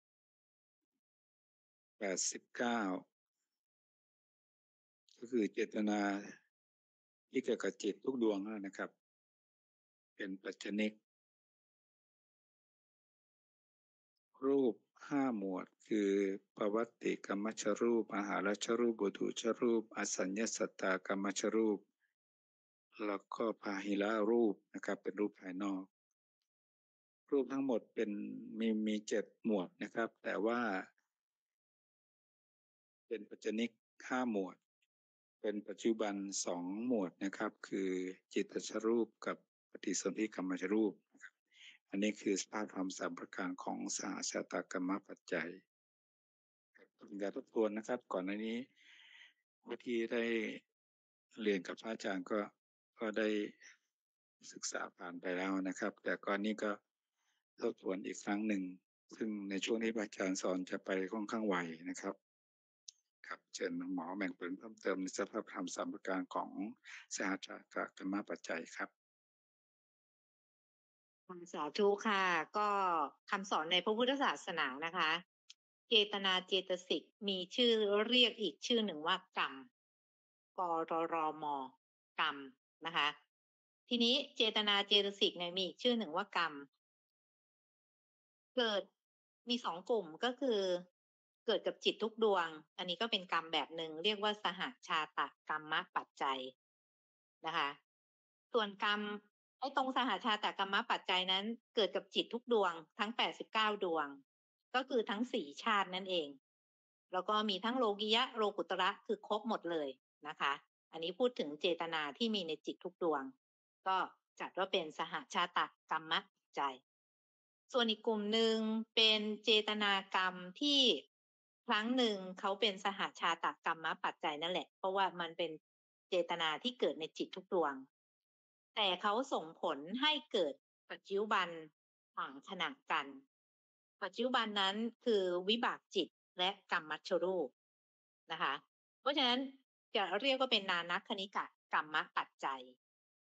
แปดสิบเก้าก็คือเจตนาที่เกิดกับจิตทุกดวงนะครับเป็นปัจจนิกรูปห้าหมวดคือปวัตติกรรมชรูปอาหารชรูปบุตุชรูปอสัญญสัตตากรรมชรูปแล้วก็พาหิละรูปนะครับเป็นรูปภายนอกรูปทั้งหมดเป็นมีมีเจ็ดหมวดนะครับแต่ว่าเป็นปัจจนิกห้าหมวดเป็นปัจจุบันสองหมวดนะครับคือจิตตชรูปกับปฏิสนธิกรรมชรูปนะครับอันนี้คือสภาพธรรมสามประการของสหชาตกรรมปัจจัยเป็นการทบทวนนะครับก่อนหน้านี้ผู้ที่ได้เรียนกับพระอาจารย์ก็ก็ได้ศึกษาผ่านไปแล้วนะครับแต่ก่อนนี้ก็ทบทวนอีกครั้งหนึ่งซึ่งในช่วงที่พระอาจารย์สอนจะไปค่อนข้างไวนะครับครับเชิญหมอแบ่งผลเพิ่มเติมในสภาพธรรมสามประการของสหชาตกรรมปัจจัยครับสาธุค่ะก็คำสอนในพระพุทธศาสนานะคะเจตนาเจตสิกมีชื่อเรียกอีกชื่อหนึ่งว่ากรรมกรรมกรรมนะคะทีนี้เจตนาเจตสิกเนี่ยมีอีกชื่อหนึ่งว่ากรรมเกิดมีสองกลุ่มก็คือเกิดกับจิตทุกดวงอันนี้ก็เป็นกรรมแบบหนึ่งเรียกว่าสหชาตกรรมปัจจัยนะคะส่วนกรรมไอ้ตรงสหชาตกรรมปัจจัยนั้นเกิดกับจิตทุกดวงทั้งแปดสิบเก้าดวงก็คือทั้งสี่ชาตินั่นเองแล้วก็มีทั้งโลกิยะโลกุตระคือครบหมดเลยนะคะอันนี้พูดถึงเจตนาที่มีในจิตทุกดวงก็จัดว่าเป็นสหชาตกรรมปัจจัยส่วนอีกกลุ่มหนึ่งเป็นเจตนากรรมที่ครั้งหนึ่งเขาเป็นสหชาตกรรมปัจจัยนั่นแหละเพราะว่ามันเป็นเจตนาที่เกิดในจิตทุกดวงแต่เขาส่งผลให้เกิดปัจจุบันต่างขนาดกันปัจจุบันนั้นคือวิบากจิตและกรรมมัชรูปนะคะเพราะฉะนั้นจะเรียกว่าเป็นนานัคคณิกะกรรมปัจจัย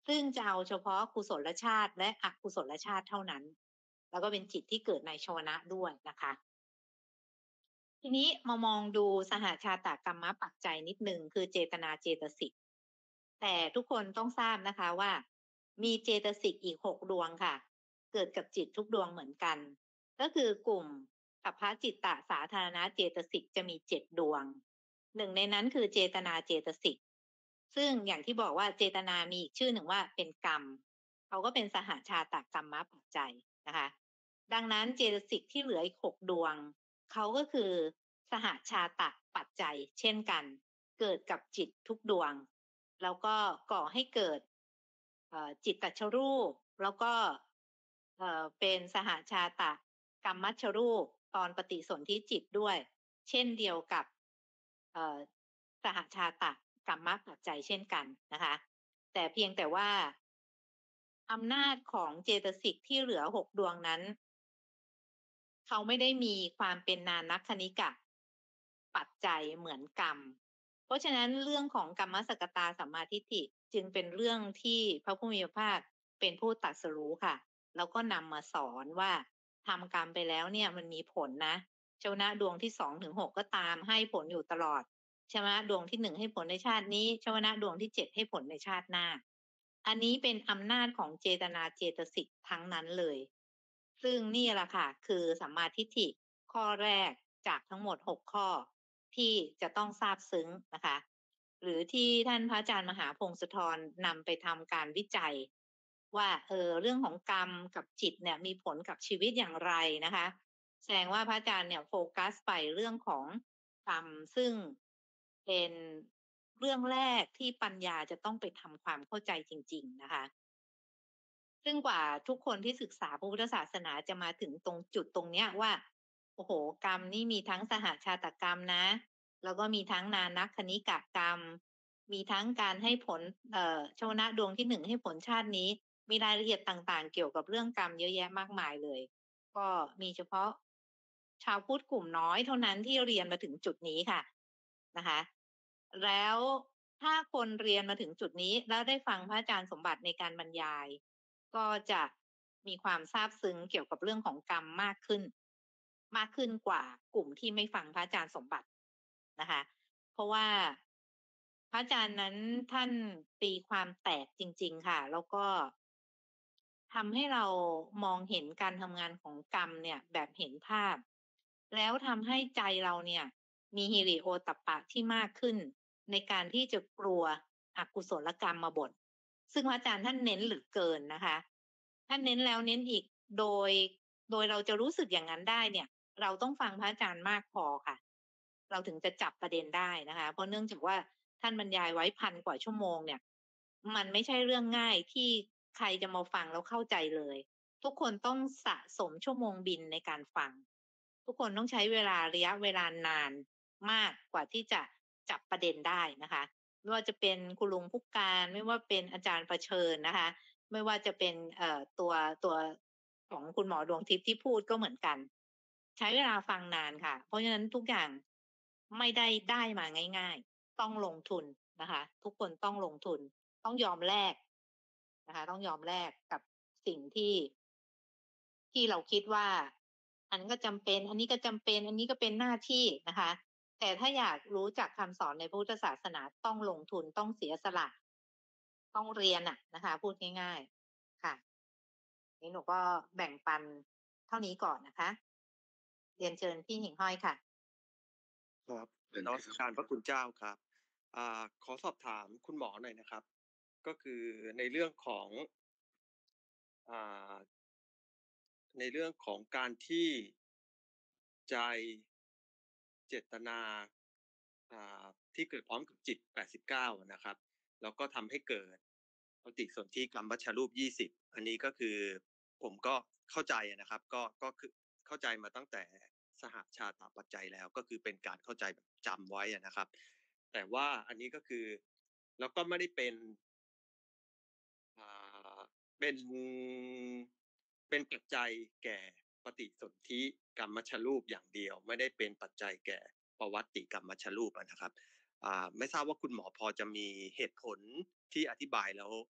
ซึ่งจะเอาเฉพาะกุศลชาติและอกุศลชาติเท่านั้น แล้วก็เป็นจิตที่เกิดในชวนะด้วยนะคะ ทีนี้มามองดูสหชาตกรรมปัจจัยนิดนึงคือเจตนาเจตสิกแต่ทุกคนต้องทราบนะคะว่ามีเจตสิกอีกหกดวงค่ะเกิดกับจิตทุกดวงเหมือนกัน ก็คือกลุ่มสัพพจิตตสาธารณเจตสิกจะมีเจ็ดดวงหนึ่งในนั้นคือเจตนาเจตสิกซึ่งอย่างที่บอกว่าเจตนามีอีกชื่อหนึ่งว่าเป็นกรรมเขาก็เป็นสหชาตกรรมปัจจัยนะคะดังนั้นเจตสิกที่เหลืออีกหกดวงเขาก็คือสหชาตปัจจัยเช่นกันเกิดกับจิตทุกดวงแล้วก็ก่อให้เกิดจิตตชรูปแล้วก็เป็นสหชาตกรรมัชรูปตอนปฏิสนธิจิตด้วยเช่นเดียวกับสหชาตกรรมปัจจัยเช่นกันนะคะแต่เพียงแต่ว่าอำนาจของเจตสิกที่เหลือหกดวงนั้นเขาไม่ได้มีความเป็นนานัคคณิกะปัจจัยเหมือนกรรมเพราะฉะนั้นเรื่องของกรรมสกตาสัมมาทิฏฐิจึงเป็นเรื่องที่พระผู้มีพระภาคเป็นผู้ตรัสรู้ค่ะแล้วก็นำมาสอนว่าทำกรรมไปแล้วเนี่ยมันมีผลนะชวนะดวงที่สองถึงหกก็ตามให้ผลอยู่ตลอดชวนะดวงที่หนึ่งให้ผลในชาตินี้ชวนะดวงที่เจ็ดให้ผลในชาติหน้าอันนี้เป็นอำนาจของเจตนาเจตสิกทั้งนั้นเลยซึ่งนี่แหละค่ะคือสัมมาทิฏฐิข้อแรกจากทั้งหมดหกข้อที่จะต้องทราบซึ้งนะคะหรือที่ท่านพระอาจารย์มหาพงศธรนำไปทำการวิจัยว่าเออเรื่องของกรรมกับจิตเนี่ยมีผลกับชีวิตอย่างไรนะคะแสดงว่าพระอาจารย์เนี่ยโฟกัสไปเรื่องของกรรมซึ่งเป็นเรื่องแรกที่ปัญญาจะต้องไปทำความเข้าใจจริงๆนะคะซึ่งกว่าทุกคนที่ศึกษาพระพุทธศาสนาจะมาถึงตรงจุดตรงเนี้ยว่าโอ้โหกรรมนี่มีทั้งสหชาตกรรมนะแล้วก็มีทั้งนานัคคณิกะกรรมมีทั้งการให้ผลเอ่อชวนะดวงที่หนึ่งให้ผลชาตินี้มีรายละเอียดต่างๆเกี่ยวกับเรื่องกรรมเยอะแยะมากมายเลยก็มีเฉพาะชาวพุทธกลุ่มน้อยเท่านั้นที่เรียนมาถึงจุดนี้ค่ะนะคะแล้วถ้าคนเรียนมาถึงจุดนี้แล้วได้ฟังพระอาจารย์สมบัติในการบรรยายก็จะมีความซาบซึ้งเกี่ยวกับเรื่องของกรรมมากขึ้นมากขึ้นกว่ากลุ่มที่ไม่ฟังพระอาจารย์สมบัตินะคะเพราะว่าพระอาจารย์นั้นท่านตีความแตกจริงๆค่ะแล้วก็ทำให้เรามองเห็นการทำงานของกรรมเนี่ยแบบเห็นภาพแล้วทำให้ใจเราเนี่ยมีฮิริโอตัปปะที่มากขึ้นในการที่จะกลัวอกุศลกรรมมาบทซึ่งพระอาจารย์ท่านเน้นเหลือเกินนะคะท่านเน้นแล้วเน้นอีกโดยโดยเราจะรู้สึกอย่างนั้นได้เนี่ยเราต้องฟังพระอาจารย์มากพอค่ะเราถึงจะจับประเด็นได้นะคะเพราะเนื่องจากว่าท่านบรรยายไว้พันกว่าชั่วโมงเนี่ยมันไม่ใช่เรื่องง่ายที่ใครจะมาฟังแล้วเข้าใจเลยทุกคนต้องสะสมชั่วโมงบินในการฟังทุกคนต้องใช้เวลาระยะเวลานานมากกว่าที่จะจับประเด็นได้นะคะไม่ว่าจะเป็นคุณลุงพุกการไม่ว่าเป็นอาจารย์ประเชิญนะคะไม่ว่าจะเป็นเอ่อตัวตัวของคุณหมอดวงทิพย์ที่พูดก็เหมือนกันใช้เวลาฟังนานค่ะเพราะฉะนั้นทุกอย่างไม่ได้ได้มาง่ายๆต้องลงทุนนะคะทุกคนต้องลงทุนต้องยอมแลกนะคะต้องยอมแลกกับสิ่งที่ที่เราคิดว่าอันนั้นก็จำเป็นอันนี้ก็จำเป็นอันนี้ก็เป็นหน้าที่นะคะแต่ถ้าอยากรู้จักคำสอนในพุทธศาสนาต้องลงทุนต้องเสียสละต้องเรียนอะนะคะพูดง่ายๆค่ะนี่หนูก็แบ่งปันเท่านี้ก่อนนะคะเรียนเชิญพี่หิ่งห้อยค่ะครับนมัสการพระคุณเจ้าครับอ่าขอสอบถามคุณหมอหน่อยนะครับก็คือในเรื่องของอ่าในเรื่องของการที่ใจเจตนาอ่าที่เกิดพร้อมกับจิตแปดสิบเก้านะครับแล้วก็ทำให้เกิดปฏิสนธิกรรมวัชรูปยี่สิบอันนี้ก็คือผมก็เข้าใจนะครับก็ก็คือเข้าใจมาตั้งแต่สหชาตปัจจัยแล้วก็คือเป็นการเข้าใจแบบจำไว้นะครับแต่ว่าอันนี้ก็คือแล้วก็ไม่ได้เป็นอ่าเป็นเป็นปัจจัยแก่ปฏิสนธิกรรมชรูปอย่างเดียวไม่ได้เป็นปัจจัยแก่ปวัตติกรรมชรูปนะครับอ่าไม่ทราบว่าคุณหมอพอจะมีเหตุผลที่อธิบายแล้ว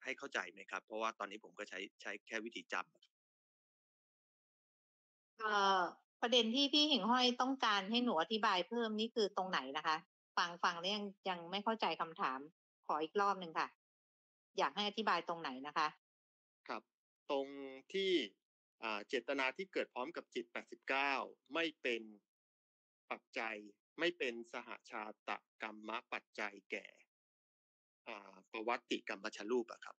ให้เข้าใจไหมครับเพราะว่าตอนนี้ผมก็ใช้ใช้แค่วิธีจำเอ่อประเด็นที่พี่หิ่งห้อยต้องการให้หนูอธิบายเพิ่มนี่คือตรงไหนนะคะ ฟังฟังแล้วยังยังไม่เข้าใจคำถามขออีกรอบหนึ่งค่ะ อยากให้อธิบายตรงไหนนะคะครับตรงที่อ่าเจตนาที่เกิดพร้อมกับจิตแปดสิบเก้าไม่เป็นปัจจัยไม่เป็นสหชาตกรรมปัจจัยแก่อ่าปวัตติกรรมชรูปอะครับ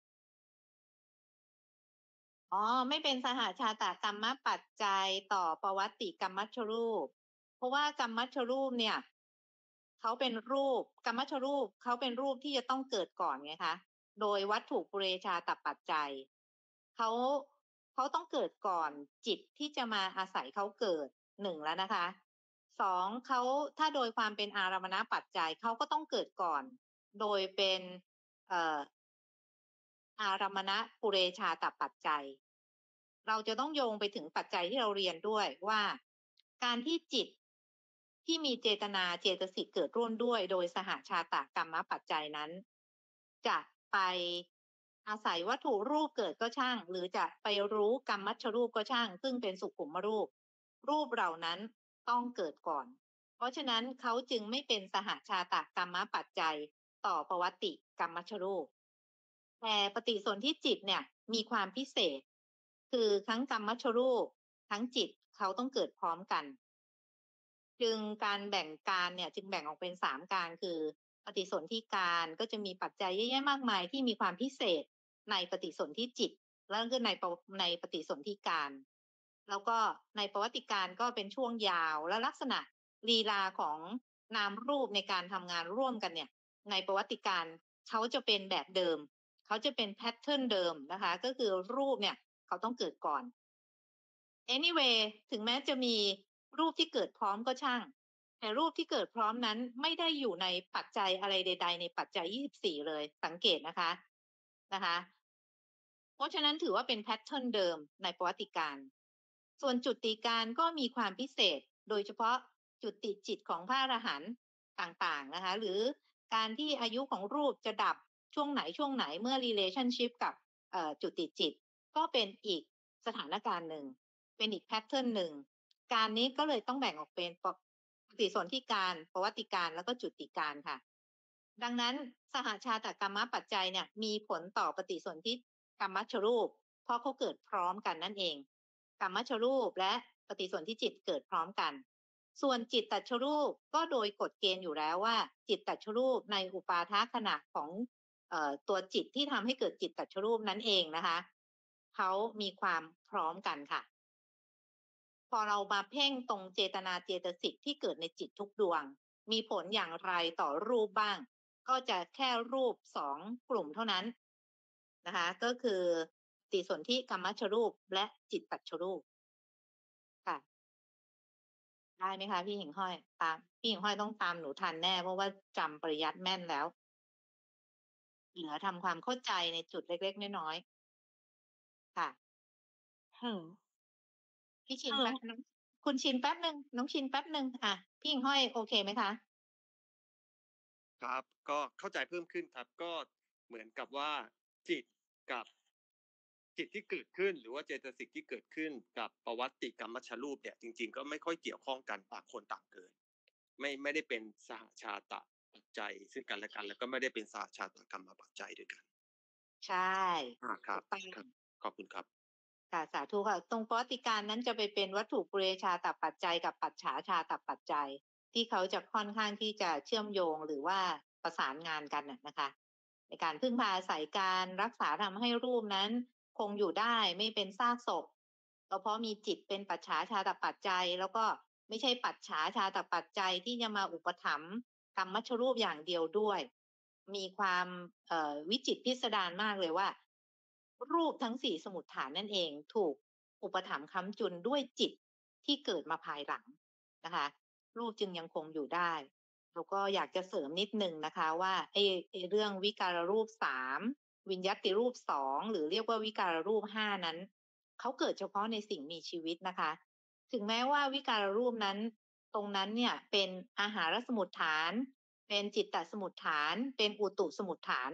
อ๋อไม่เป็นสหชาตกรรมปัจจัยต่อประวัติกรรมชรูป เพราะว่ากรรมชรูปเนี่ยเขาเป็นรูปกรรมชรูปเขาเป็นรูปที่จะต้องเกิดก่อนไงคะโดยวัตถุปุเรชาตปัจจัยเขาเขาต้องเกิดก่อนจิตที่จะมาอาศัยเขาเกิดหนึ่งแล้วนะคะสองเขาถ้าโดยความเป็นอารมณปัจจัยเขาก็ต้องเกิดก่อน โดยเป็นเอ่ออารมณปุเรชาตปัจจัย เราจะต้องโยงไปถึงปัจจัยที่เราเรียนด้วยว่าการที่จิตที่มีเจตนาเจตสิกเกิดร่วมด้วยโดยสหชาตกรรมปัจจัยนั้น จะไปอาศัยวัตถุรูปเกิดก็ช่าง หรือจะไปรู้กรรมัชรูปก็ช่าง ซึ่งเป็นสุขุมรูป รูปเหล่านั้นต้องเกิดก่อน เพราะฉะนั้นเขาจึงไม่เป็นสหชาตกรรมปัจจัยต่อประวัติกรรมัชรูป แต่ปฏิสนธิจิตเนี่ยมีความพิเศษ คือทั้งกรรมัชรูปทั้งจิตเขาต้องเกิดพร้อมกัน จึงการแบ่งการเนี่ยจึงแบ่งออกเป็นสามการคือปฏิสนธิการก็จะมีปัจจัยเยอะแยะมากมายที่มีความพิเศษในปฏิสนธิจิตแล้วก็ในในปฏิสนธิการ แล้วก็ในประวัติการก็เป็นช่วงยาวและลักษณะลีลาของนามรูปในการทำงานร่วมกันเนี่ยในประวัติการเขาจะเป็นแบบเดิมเขาจะเป็นแพทเทิร์นเดิมนะคะก็คือรูปเนี่ยเขาต้องเกิดก่อน anyway ถึงแม้จะมีรูปที่เกิดพร้อมก็ช่างแต่รูปที่เกิดพร้อมนั้นไม่ได้อยู่ในปัจจัยอะไรใดๆในปัจจัยยี่สิบสี่เลยสังเกตนะคะนะคะเพราะฉะนั้นถือว่าเป็นแพทเทิร์นเดิมในประวัติการส่วนจุติการก็มีความพิเศษโดยเฉพาะจุติจิตของพระอรหันต์ต่างๆนะคะหรือการที่อายุของรูปจะดับช่วงไหนช่วงไหนเมื่อ relationship กับจุติจิตก็เป็นอีกสถานการณ์หนึ่งเป็นอีกแพทเทิร์นหนึ่งการนี้ก็เลยต้องแบ่งออกเป็นปฏิสนธิการประวัติการแล้วก็จุติการค่ะดังนั้นสหชาตกรรมปัจจัยเนี่ยมีผลต่อปฏิสนธิกรรมชรูปเพราะเขาเกิดพร้อมกันนั่นเองกรรมชรูปและปฏิสนธิจิตเกิดพร้อมกันส่วนจิตตัชรูปก็โดยกฎเกณฑ์อยู่แล้วว่าจิตตัชรูปในอุปาทขณะของเอ่อตัวจิตที่ทำให้เกิดจิตตัชรูปนั้นเองนะคะเขามีความพร้อมกันค่ะพอเรามาเพ่งตรงเจตนาเจตสิกที่เกิดในจิตทุกดวงมีผลอย่างไรต่อรูปบ้างก็จะแค่รูปสองกลุ่มเท่านั้นนะคะก็คือปฏิสนธิกรรมชรูปและจิตตัชรูปค่ะได้ไหมคะพี่หิ่งห้อยตามพี่หิ่งห้อยต้องตามหนูทันแน่เพราะว่าจำปริยัติแม่นแล้วเหลือทำความเข้าใจในจุดเล็กๆน้อยๆค่ะฮัลโหลพี่ชินฮัลโหลแป๊บนึงคุณชินแป๊บหนึ่งน้องชินแป๊บหนึ่งอ่ะพี่หิ่งห้อยโอเคไหมคะครับก็เข้าใจเพิ่มขึ้นครับก็เหมือนกับว่าจิตกับจิตที่เกิดขึ้นหรือว่าเจตสิกที่เกิดขึ้นกับประวัติกรรมชรูปเนี่ยจริงๆก็ไม่ค่อยเกี่ยวข้องกันต่างคนต่างเกิดไม่ไม่ได้เป็นสหชาตปัจจัยซึ่งกันและกันแล้วก็ไม่ได้เป็นสหชาตกรรมปัจจัยด้วยกันใช่อ่าครับถูกต้องครับขอบคุณครับค่ะสาธุค่ะตรงประวัติการนั้นจะไปเป็นวัตถุปุเรชาตปัจจัยกับปัจฉาชาตปัจจัย ที่เขาจะค่อนข้างที่จะเชื่อมโยงหรือว่าประสานงานกันน่ะนะคะในการพึ่งพาอาศัยการรักษาทำให้รูปนั้นคงอยู่ได้ไม่เป็นซากศพก็เพราะมีจิตเป็นปัจฉาชาตปัจจัย แล้วก็ไม่ใช่ปัจฉาชาตปัจจัยที่จะมาอุปถัมภ์กรรมชรูปอย่างเดียวด้วย มีความเอ่อวิจิตรพิสดารมากเลยว่า รูปทั้งสี่สมุฏฐานนั่นเองถูกอุปถัมภ์ค้ำจุนด้วยจิตที่เกิดมาภายหลังนะคะรูปจึงยังคงอยู่ได้แล้วก็อยากจะเสริมนิดนึงนะคะว่าไอ้ไอ้เรื่องวิการรูปสามวิญญัติรูปสองหรือเรียกว่าวิการรูปห้านั้นเขาเกิดเฉพาะในสิ่งมีชีวิตนะคะถึงแม้ว่าวิการรูปนั้นตรงนั้นเนี่ยเป็นอาหารสมุฏฐานเป็นจิตตสมุฏฐานเป็นอุตุสมุฏฐาน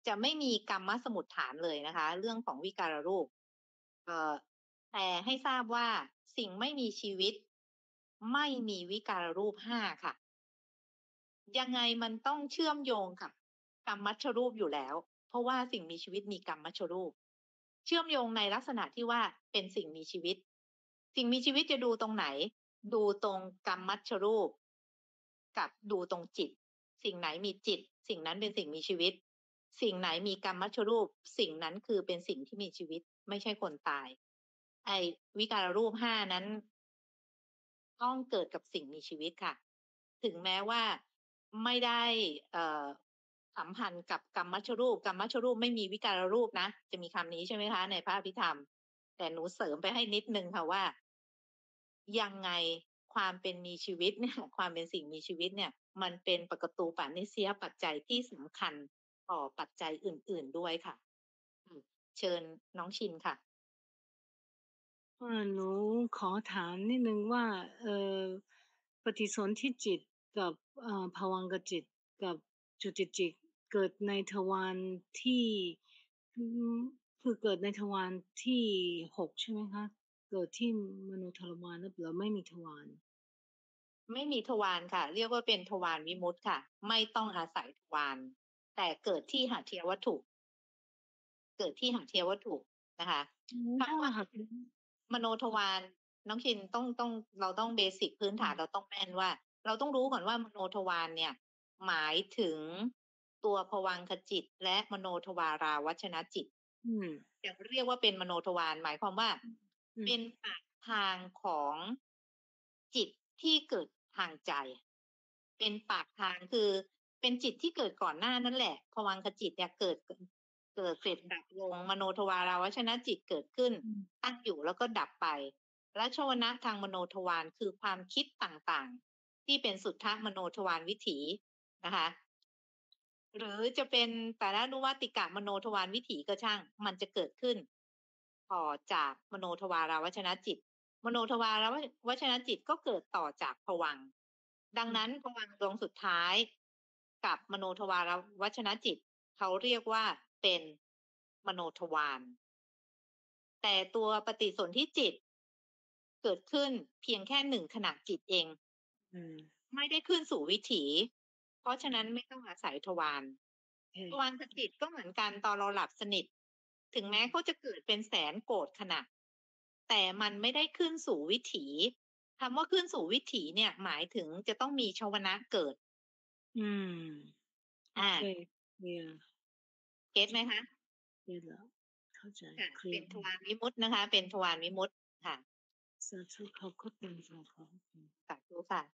จะไม่มีกรรมสมุฏฐานเลยนะคะ เรื่องของวิการรูปเอ่อแต่ให้ทราบว่าสิ่งไม่มีชีวิตไม่มีวิการรูปห้าค่ะ ยังไงมันต้องเชื่อมโยงกับกรรมมัชรูปอยู่แล้ว เพราะว่าสิ่งมีชีวิตมีกรรมมัชรูป เชื่อมโยงในลักษณะที่ว่าเป็นสิ่งมีชีวิต สิ่งมีชีวิตจะดูตรงไหน ดูตรงกรรมมัชรูป กับดูตรงจิต สิ่งไหนมีจิต สิ่งนั้นเป็นสิ่งมีชีวิต สิ่งไหนมีกรรมมัชรูป สิ่งนั้นคือเป็นสิ่งที่มีชีวิต ไม่ใช่คนตาย ไอ้วิการรูปห้านั้น ต้องเกิดกับสิ่งมีชีวิตค่ะ ถึงแม้ว่าไม่ได้เอ่อสัมพันธ์กับกรรมมัชรูป กรรมมัชรูปไม่มีวิการรูปนะ จะมีคำนี้ใช่ไหมคะ ในพระอภิธรรม แต่หนูเสริมไปให้นิดนึงค่ะว่า ยังไงความเป็นมีชีวิตเนี่ย ความเป็นสิ่งมีชีวิตเนี่ย มันเป็นปกตูปนิสยปัจจัยที่สำคัญต่อปัจจัยอื่น ๆ ด้วยค่ะอืมเชิญน้องชินค่ะเอ่อหนูขอถามนิดนึงว่าเอ่อปฏิสนธิจิตกับเอ่อภวังคจิตกับจุติจิตเกิดในทวารที่อืมคือเกิดในทวารที่หกใช่ไหมคะ เกิดที่มโนทวารหรือไม่มีทวารไม่มีทวารค่ะ เรียกว่าเป็นทวารวิมุตติค่ะ ไม่ต้องอาศัยทวารแต่เกิดที่หาเทียวัตถุ เกิดที่หาเทียวัตถุนะคะอืมคำว่าถ้าหากมโนทวารน้องชินต้องต้องเราต้องเบสิกพื้นฐานเราต้องแม่นว่า เราต้องรู้ก่อนว่ามโนทวารเนี่ย หมายถึงตัวภวังคจิต และมโนทวาราวัชนจิตอืมจะเรียกว่าเป็นมโนทวารหมายความว่าอืมเป็นปากทางของจิตที่เกิดทางใจ เป็นปากทางคือเป็นจิตที่เกิดก่อนหน้านั่นแหละภวังคจิตเนี่ยเกิด เกิดเสร็จดับลง มโนทวาราวัชนจิตเกิดขึ้นอืมตั้งอยู่แล้วก็ดับไป และชวนะทางมโนทวารคือความคิดต่างๆ ที่เป็นสุทธมโนทวารวิถีนะคะ หรือจะเป็นปารานุวัติกะมโนทวารวิถีก็ช่าง มันจะเกิดขึ้นต่อจากมโนทวาราวัชนจิต มโนทวาราวัชนจิตก็เกิดต่อจากภวังค์ ดังนั้นภวังค์ดวงสุดท้ายกับมโนทวารวัชนจิต เขาเรียกว่าเป็นมโนทวาร แต่ตัวปฏิสนธิจิต เกิดขึ้นเพียงแค่หนึ่งขณะจิตเองอืมไม่ได้ขึ้นสู่วิถี เพราะฉะนั้นไม่ต้องอาศัยทวารโอเคทวารคจิตก็เหมือนกันตอนเราหลับสนิท ถึงแม้เขาจะเกิดเป็นแสนโกฏขณะ แต่มันไม่ได้ขึ้นสู่วิถีคำว่าขึ้นสู่วิถีเนี่ย หมายถึงจะต้องมีชวนะเกิดอืม โออ่าเค เคลียร์เก็ตไหมคะเคลียร์แล้ว เข้าใจค่ะเคลีเป็ยนร์ทวารวิมุตตินะคะ เป็นทวารวิมุตติค่ะสาธุขอบพระคุณค่ะขอบคุณสาธุค่ะ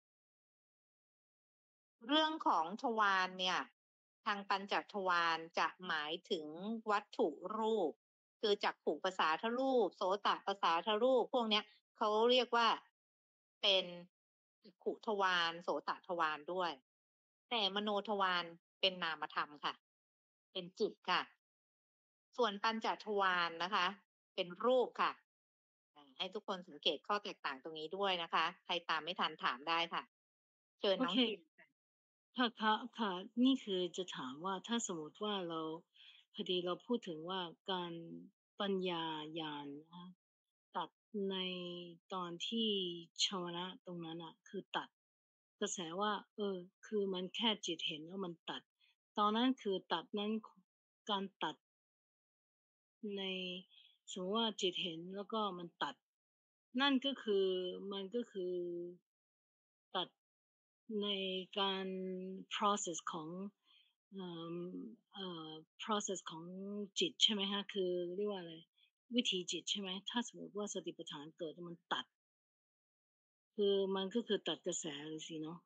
เรื่องของทวารเนี่ย ทางปัญจทวารจะหมายถึงวัตถุรูป คือจักขุประสาทรูป โสตประสาทรูป พวกเนี้ยเขาเรียกว่าเป็นจักขุทวาร โสตทวารด้วย แต่มโนทวารเป็นนามธรรมค่ะ เป็นจิตค่ะ ส่วนปัญจทวารนะคะ เป็นรูปค่ะอ่าให้ทุกคนสังเกตข้อแตกต่างตรงนี้ด้วยนะคะ ใครตามไม่ทันถามได้ค่ะ เชิญโอน้องเคชินค่ะค่ะ ค่ะ ค่ะ นี่คือจะถามว่าถ้าสมมุติว่าเรา พอดีเราพูดถึงว่าการปัญญาญาณนะคะ ตัดในตอนที่ชวนะตรงนั้นน่ะ คือตัดกระแสว่า เออ คือมันแค่จิตเห็นว่ามันตัด ตอนนั้นคือตัดนั้น ค การตัด ในสมมุติว่าจิตเห็นแล้วก็มันตัด นั่นก็คือ มันก็คือตัดในการ process ของ เอ่อ เอ่อ process ของจิตใช่ไหมคะ? คือเรียกว่าอะไร วิถีจิตใช่ไหม? ถ้าสมมุติว่าสติปัฏฐานเกิดแล้วมันตัด คือมันก็คือตัดกระแสเลยสิเนาะ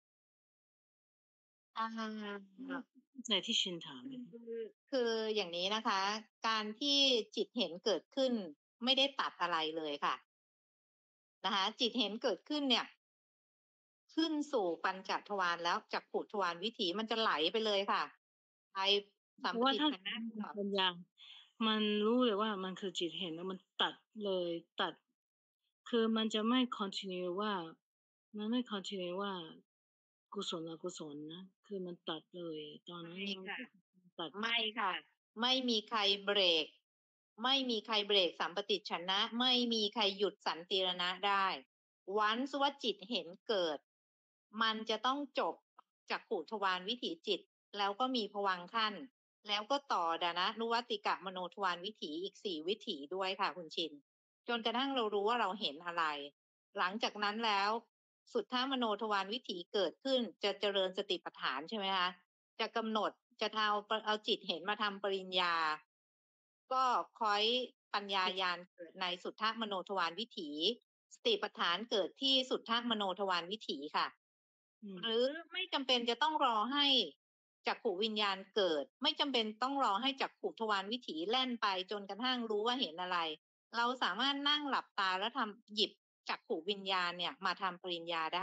อ่าเข้าใจที่ชินถามไหมคะ? คือ คืออย่างนี้นะคะ การที่จิตเห็นเกิดขึ้นไม่ได้ตัดอะไรเลยค่ะ นะคะ จิตเห็นเกิดขึ้นเนี่ย ขึ้นสู่ปัญจทวารแล้วจักขุทวารวิถีมันจะไหลไปเลยค่ะ ไปสัเพมราะปว่าติถ้าฐานะ ก่อนปัญญา มันรู้เลยว่ามันคือจิตเห็นแล้วมันตัดเลย ตัด คือมันจะไม่ คอนทินิว ว่า มันไม่ คอนทินิว ว่า กุศล อกุศลนะ คือมันตัดเลย ตอนนั้นใช่มันค่ะก็ตัดไม่ค่ะ ไม่มีใครเบรก ไม่มีใครเบรกสัมปติชนะ ไม่มีใครหยุดสันติรณะได้วันว่าจิตเห็นเกิด มันจะต้องจบจากขุทวารวิถีจิต แล้วก็มีภวังค์ขั้น แล้วก็ต่อดานะนุวัติกะมโนทวารวิถีอีกสี่วิถีด้วยค่ะคุณชิน จนกระทั่งเรารู้ว่าเราเห็นอะไร หลังจากนั้นแล้วสุทธามโนทวารวิถีเกิดขึ้น จะเจริญสติปัฏฐานใช่ไหมคะ จะกำหนดจะเอาเอาจิตเห็นมาทำปริญญา ก็คอยปัญญาญาณเกิดในสุทธมโนทวารวิถี สติปัฏฐานเกิดที่สุทธมโนทวารวิถีค่ะอืมหรือไม่จำเป็นจะต้องรอให้จักขุวิญญาณเกิด ไม่จำเป็นต้องรอให้จักขุทวารวิถีแล่นไปจนกระทั่งรู้ว่าเห็นอะไร เราสามารถนั่งหลับตาแล้วทำหยิบจักขุวิญญาณเนี่ยมาทำปริญญาได้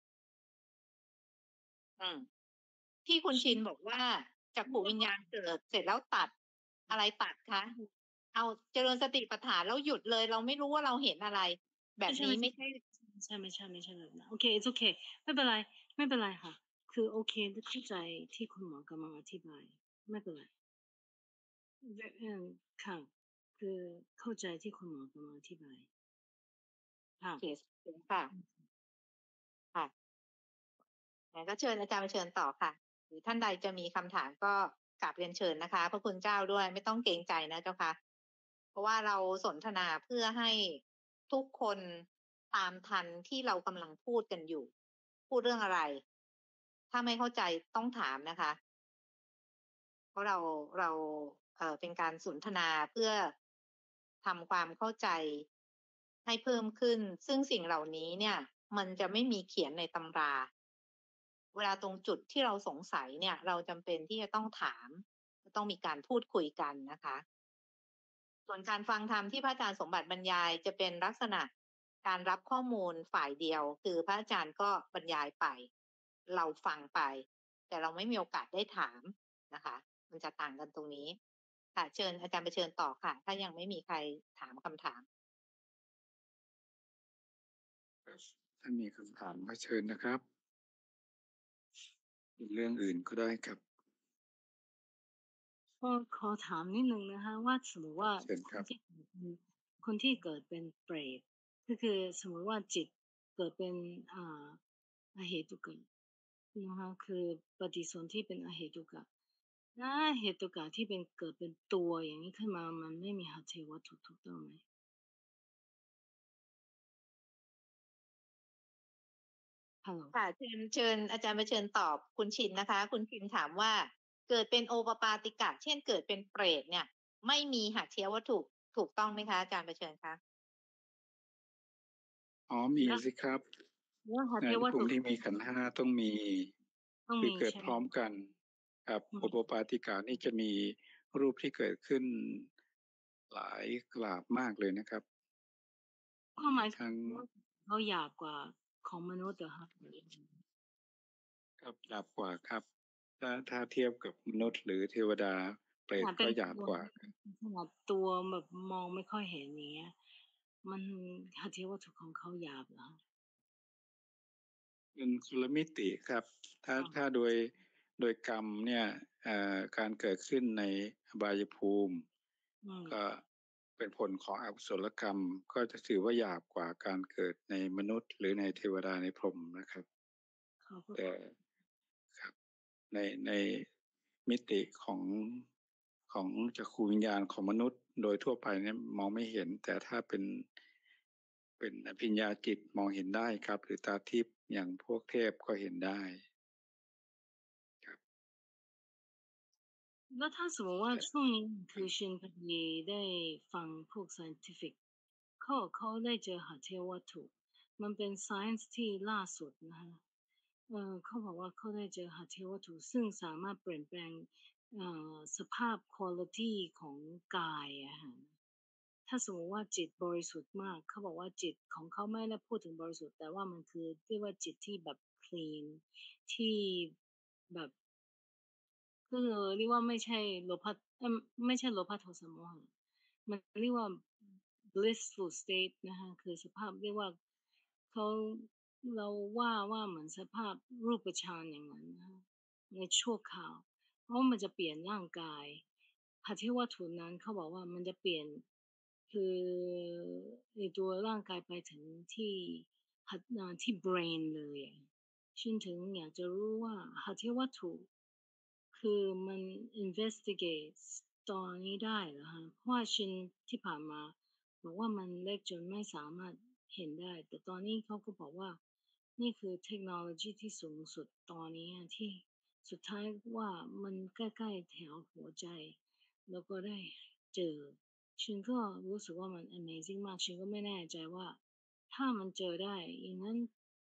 อืม ที่คุณชินบอกว่าจักขุวิญญาณเกิดเสร็จแล้วตัดอะไรตัดคะ เอาเจริญสติปัฏฐานแล้วหยุดเลย เราไม่รู้ว่าเราเห็นอะไร แบบนี้ไม่ใช่ใช่ไม่ใช่ไม่ใช่แบบนั้นโอเค it's okay ไม่เป็นไร ไม่เป็นไรค่ะ คือโอเคเข้าใจที่คุณหมอกำลังอธิบาย ไม่เป็นไรเออค่ะ คือเข้าใจที่คุณหมอกำลังอธิบาย ค่ะโอเคค่ะ ค่ะงั้นก็เชิญอาจารย์ไปเชิญต่อค่ะ หรือท่านใดจะมีคำถามก็กราบเรียนเชิญนะคะ พระคุณเจ้าด้วยไม่ต้องเกรงใจนะเจ้าค่ะ เพราะว่าเราสนทนาเพื่อให้ทุกคนตามทันที่เรากำลังพูดกันอยู่ พูดเรื่องอะไร ถ้าไม่เข้าใจต้องถามนะคะ เพราะเราเราเอ่อเป็นการสนทนาเพื่อทำความเข้าใจให้เพิ่มขึ้น ซึ่งสิ่งเหล่านี้เนี่ย มันจะไม่มีเขียนในตำรา เวลาตรงจุดที่เราสงสัยเนี่ย เราจำเป็นที่จะต้องถามต้องมีการพูดคุยกันนะคะ ส่วนการฟังธรรมที่พระอาจารย์สมบัติบรรยายจะเป็นลักษณะการรับข้อมูลฝ่ายเดียว คือพระอาจารย์ก็บรรยายไป เราฟังไป แต่เราไม่มีโอกาสได้ถามนะคะ มันจะต่างกันตรงนี้ ค่ะ เชิญอาจารย์ไปเชิญต่อค่ะ ถ้ายังไม่มีใครถามคำถามถ้ามีคำถามก็เชิญนะครับเรื่องอื่นก็ได้ครับก็ขอถามนิดนึงนะคะ ว่าสมมติว่าเชิญคครันบที่เกิดเป็นคนที่เกิดเป็นเปรตก็คือสมมติว่าจิตเกิดเป็นอ่าอเหตุกะนะคะคือปฏิสนธิเป็นอเหตุกะและอเหตุกะที่เป็นเกิดเป็นตัวอย่างนี้ขึ้นมามันไม่มีหเทวัตถุถูกต้องไหมฮัลโหลค่ะ เชิญเชิญอาจารย์ไปเชิญตอบคุณชินนะคะ คุณชินถามว่าเกิดเป็นโอปปาติกะ เช่นเกิดเป็นเปรตเนี่ย ไม่มีหัตถยวัตถุถูกต้องไหมคะอาจารย์ไปเชิญคะอ๋อมีแล้วสิครับแล้วหในเทวภูถุมิที่มีขันธ์ห้าต้องมีต้องคือมีเกิดใช่ไหพมร้อมกันครับอืมโอปปาติกะนี่จะมีรูปที่เกิดขึ้นหลายกราบมากเลยนะครับความหมายทั้งว่าเขาหยาบกว่าของมนุษย์เหรอคะครับหยาบกว่าครับ ถ้าถ้าเทียบกับมนุษย์หรือเทวดา เปรขตนาดเป็ก็นหยาบตัวกว่าขนาดตัวแบบมองไม่ค่อยเห็นอย่างเงี้ย มันหเทวถุของเขาหยาบเหรอคะ? เป็นคนละมิติครับ ถ้าอ๋อถ้าโดย โดยกรรมเนี่ย เอ่อ การเกิดขึ้นในอบายภูมิอืมก็เป็นผลของอกุศลกรรม ก็จะถือว่าหยาบกว่าการเกิดในมนุษย์ หรือในเทวดา ในพรหมนะครับขอบพระแต่ ครับ ใน ในมิติของ ของจักขุวิญญาณของมนุษย์โดยทั่วไปเนี่ยมองไม่เห็น แต่ถ้าเป็น เป็นอภิญญาจิตมองเห็นได้ครับ หรือตาทิพย์อย่างพวกเทพก็เห็นได้ ครับแล้วถ้าสมมติว่าแต่ช่วงนี้คือชินพอดีได้ฟังพวก scientific เขา เขาได้เจอหเทวถุ มันเป็น ไซน์ส์ ที่ล่าสุดนะคะ เอ่อ เขาบอกว่าเขาได้เจอหเทวถุ ซึ่งสามารถเปลี่ยนแปลง เอ่อ สภาพ ควอลิตี ของกายอะค่ะ ถ้าสมมุติว่าจิตบริสุทธิ์มาก เขาบอกว่าจิตของเขาไม่ได้พูดถึงบริสุทธิ์ แต่ว่ามันคือเรียกว่าจิตที่แบบคลีน ที่แบบ ก็คือเรียกว่าไม่ใช่โลภะ เอ๊ย ไม่ใช่โลภะ โทสะ โมหะ มันเรียกว่า blissful state นะคะ คือสภาพเรียกว่า เขา เราว่า ว่าเหมือนสภาพรูปฌานอย่างงั้นนะคะ ในชั่วคราว เขราะมันจะเปลี่ยนร่างกายหาเทวัตถุนั้นเขาบอกว่ามันจะเปลี่ยนคือในตัวร่างกายไปถึงที่หัดอ่าที่ brain เลยอะฉันถึงอยากจะรู้ว่าหาเทวัตถุคือมัน investigate ตอนนี้ได้เหรอฮะเพราะว่าฉันที่ผ่านมาบอกว่ามันเล็กจนไม่สามารถเห็นได้แต่ตอนนี้เขาก็บอกว่านี่คือเทคโนโลยีที่สูงสุดตอนนี้อะที่สุดท้ายว่ามันใกล้ๆแถวหัวใจแล้วก็ได้เจอฉันก็รู้สึกว่ามัน amazing มากฉันก็ไม่แน่ใจว่าถ้ามันเจอได้อย่างนั้น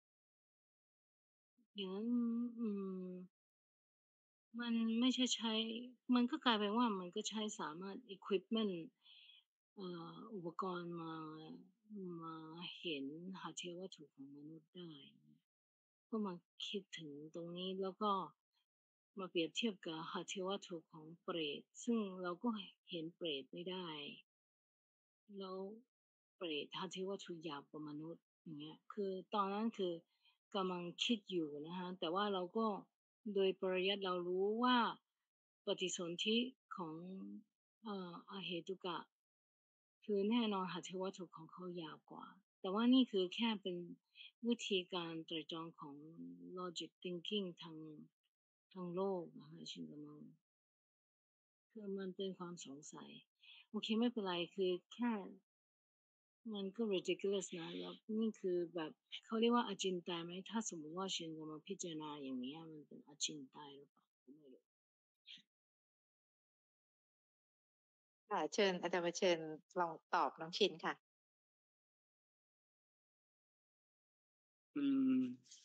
อย่างนั้นอืม มันไม่ใช่ใช้ มันก็กลายเป็นว่ามันก็ใช้สามารถ equipment เอ่ออุปกรณ์มามาเห็นหาเชื้อวัตถุของมนุษย์ได้ ก็มาคิดถึงตรงนี้แล้วก็มาเปรียบเทียบกับหาเชื้อวัตถุของเปรตซึ่งเราก็เห็นเปรตไม่ได้ แล้วเปรตหาเชื้อวัตถุหยาบกว่ามนุษย์อย่างเงี้ยคือตอนนั้นคือกำลังคิดอยู่นะคะแต่ว่าเราก็โดยปริยัติเรารู้ว่าปฏิสนธิของเอ่ออเหตุกะคือแน่นอนหาเทววัตถุของเขายาวกว่าแต่ว่านี่คือแค่เป็นวิธีการไตร่ตรองของ logic thinking ทางทางโลกนะคะฉันกำลังคือมันเป็นความสงสัยโอเคไม่เป็นไรคือแค่มันก็ ridiculous นะแล้วนี่คือแบบเขาเรียกว่าอจินไตยไหมถ้าสมมติว่าฉันกำลังพิจารณาอย่างนี้ยมันเป็นอจินไตยหรือเปล่าก็ไม่รู้ค่ะเชิญอาจารย์มาเชิญลองตอบน้องชินค่ะอืม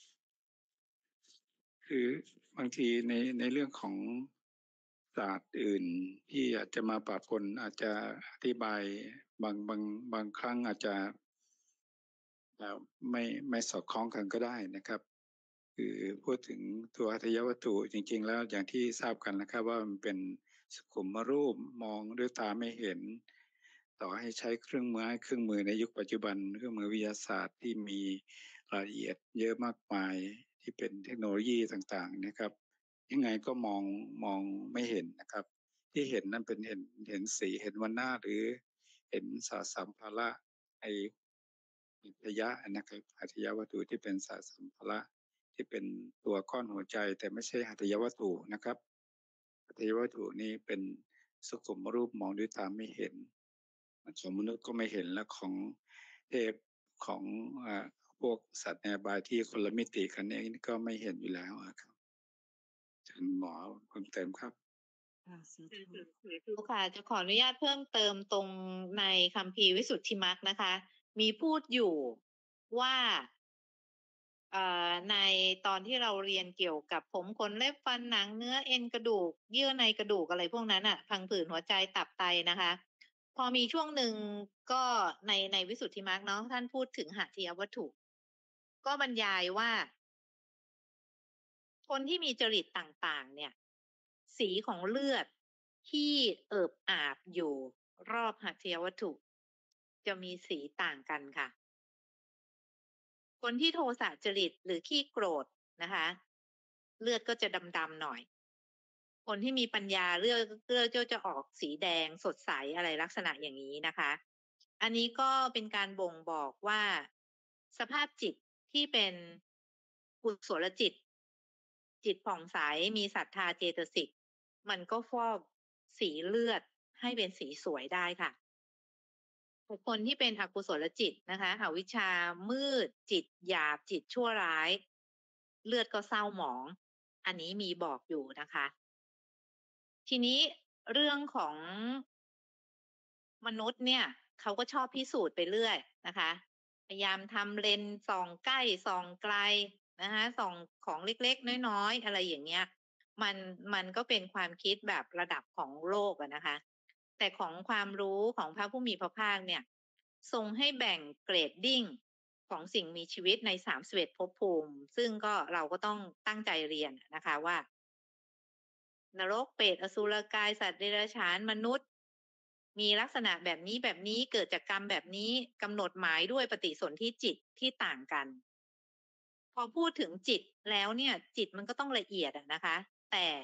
คือบางทีในในเรื่องของศาสตร์อื่นที่อาจจะมาปะปนอาจจะอธิบายบางบางบางครั้งอาจจะอ่าไม่ไม่สอดคล้องกันก็ได้นะครับคือพูดถึงตัวอัตยวัตถุจริงๆแล้วอย่างที่ทราบกันนะครับว่ามันเป็นสุขุมรูปมองด้วยตาไม่เห็นต่อให้ใช้เครื่องมือเครื่องมือในยุคปัจจุบันเครื่องมือวิทยาศาสตร์ที่มีรายละเอียดเยอะมากมายที่เป็นเทคโนโลยีต่างๆนะครับยังไงก็มองมองไม่เห็นนะครับที่เห็นนั้นเป็นเห็นเห็นสีเห็นวันหน้าหรือเห็นสสัมภาระไออัจยะนะครับอัจยวัตถุที่เป็นสสัมภาระที่เป็นตัวก้อนหัวใจแต่ไม่ใช่หัตถยวัตถุนะครับหัตถยวัตถุนี้เป็นสุขุมรูปมองด้วยตาไม่เห็นของมนุษย์ก็ไม่เห็นและของเทพของอ่าพวกสัตว์ในอบายที่คนละมิติกันเองก็ไม่เห็นอยู่แล้วครับเชิญหมอเพิ่มเติมครับอ่าสาธุค่ะจะขออนุญาตเพิ่มเติมตรงในคัมภีร์วิสุทธิมรรคนะคะ มีพูดอยู่ว่าเอ่อในตอนที่เราเรียนเกี่ยวกับผมขนเล็บฟันหนังเนื้อเอ็นกระดูกเยื่อในกระดูกอะไรพวกนั้นอ่ะพังผืดหัวใจตับไตนะคะ พอมีช่วงหนึ่งก็ในในวิสุทธิมรรคเนาะท่านพูดถึงหัตถยวัตถุ ก็บรรยายว่า คนที่มีจริตต่างๆ เนี่ย สีของเลือดที่เอิบอาบอยู่รอบหัตถยวัตถุ จะมีสีต่างกันค่ะ คนที่โทสะจริตหรือขี้โกรธนะคะ เลือดก็จะดำๆหน่อย คนที่มีปัญญาเลือดเลือดก็จะออกสีแดงสดใสอะไรลักษณะอย่างนี้นะคะ อันนี้ก็เป็นการบ่งบอกว่าสภาพจิตที่เป็นกุศลจิต จิตผ่องใสมีศรัทธาเจตสิกมันก็ฟอกสีเลือดให้เป็นสีสวยได้ค่ะแต่คนที่เป็นอกุศลจิตนะคะอวิชชามืดจิตหยาบจิตชั่วร้าย เลือดก็เศร้าหมอง อันนี้มีบอกอยู่นะคะ ทีนี้เรื่องของมนุษย์เนี่ยเขาก็ชอบพิสูจน์ไปเรื่อยนะคะพยายามทำเลนส์ส่องใกล้ส่องไกลนะคะส่องของเล็กๆน้อยๆอะไรอย่างเงี้ยมันมันก็เป็นความคิดแบบระดับของโลกอะนะคะแต่ของความรู้ของพระผู้มีพระภาคเนี่ยทรงให้แบ่งเกรดดิ้งของสิ่งมีชีวิตในสามสิบเอ็ดภพภูมิซึ่งก็เราก็ต้องตั้งใจเรียนนะคะว่านรกเปรตอสุรกายสัตว์เดรัจฉานมนุษย์มีลักษณะแบบนี้แบบนี้เกิดจากกรรมแบบนี้กำหนดหมายด้วยปฏิสนธิจิตที่ต่างกันพอพูดถึงจิตแล้วเนี่ยจิตมันก็ต้องละเอียดอะนะคะแต่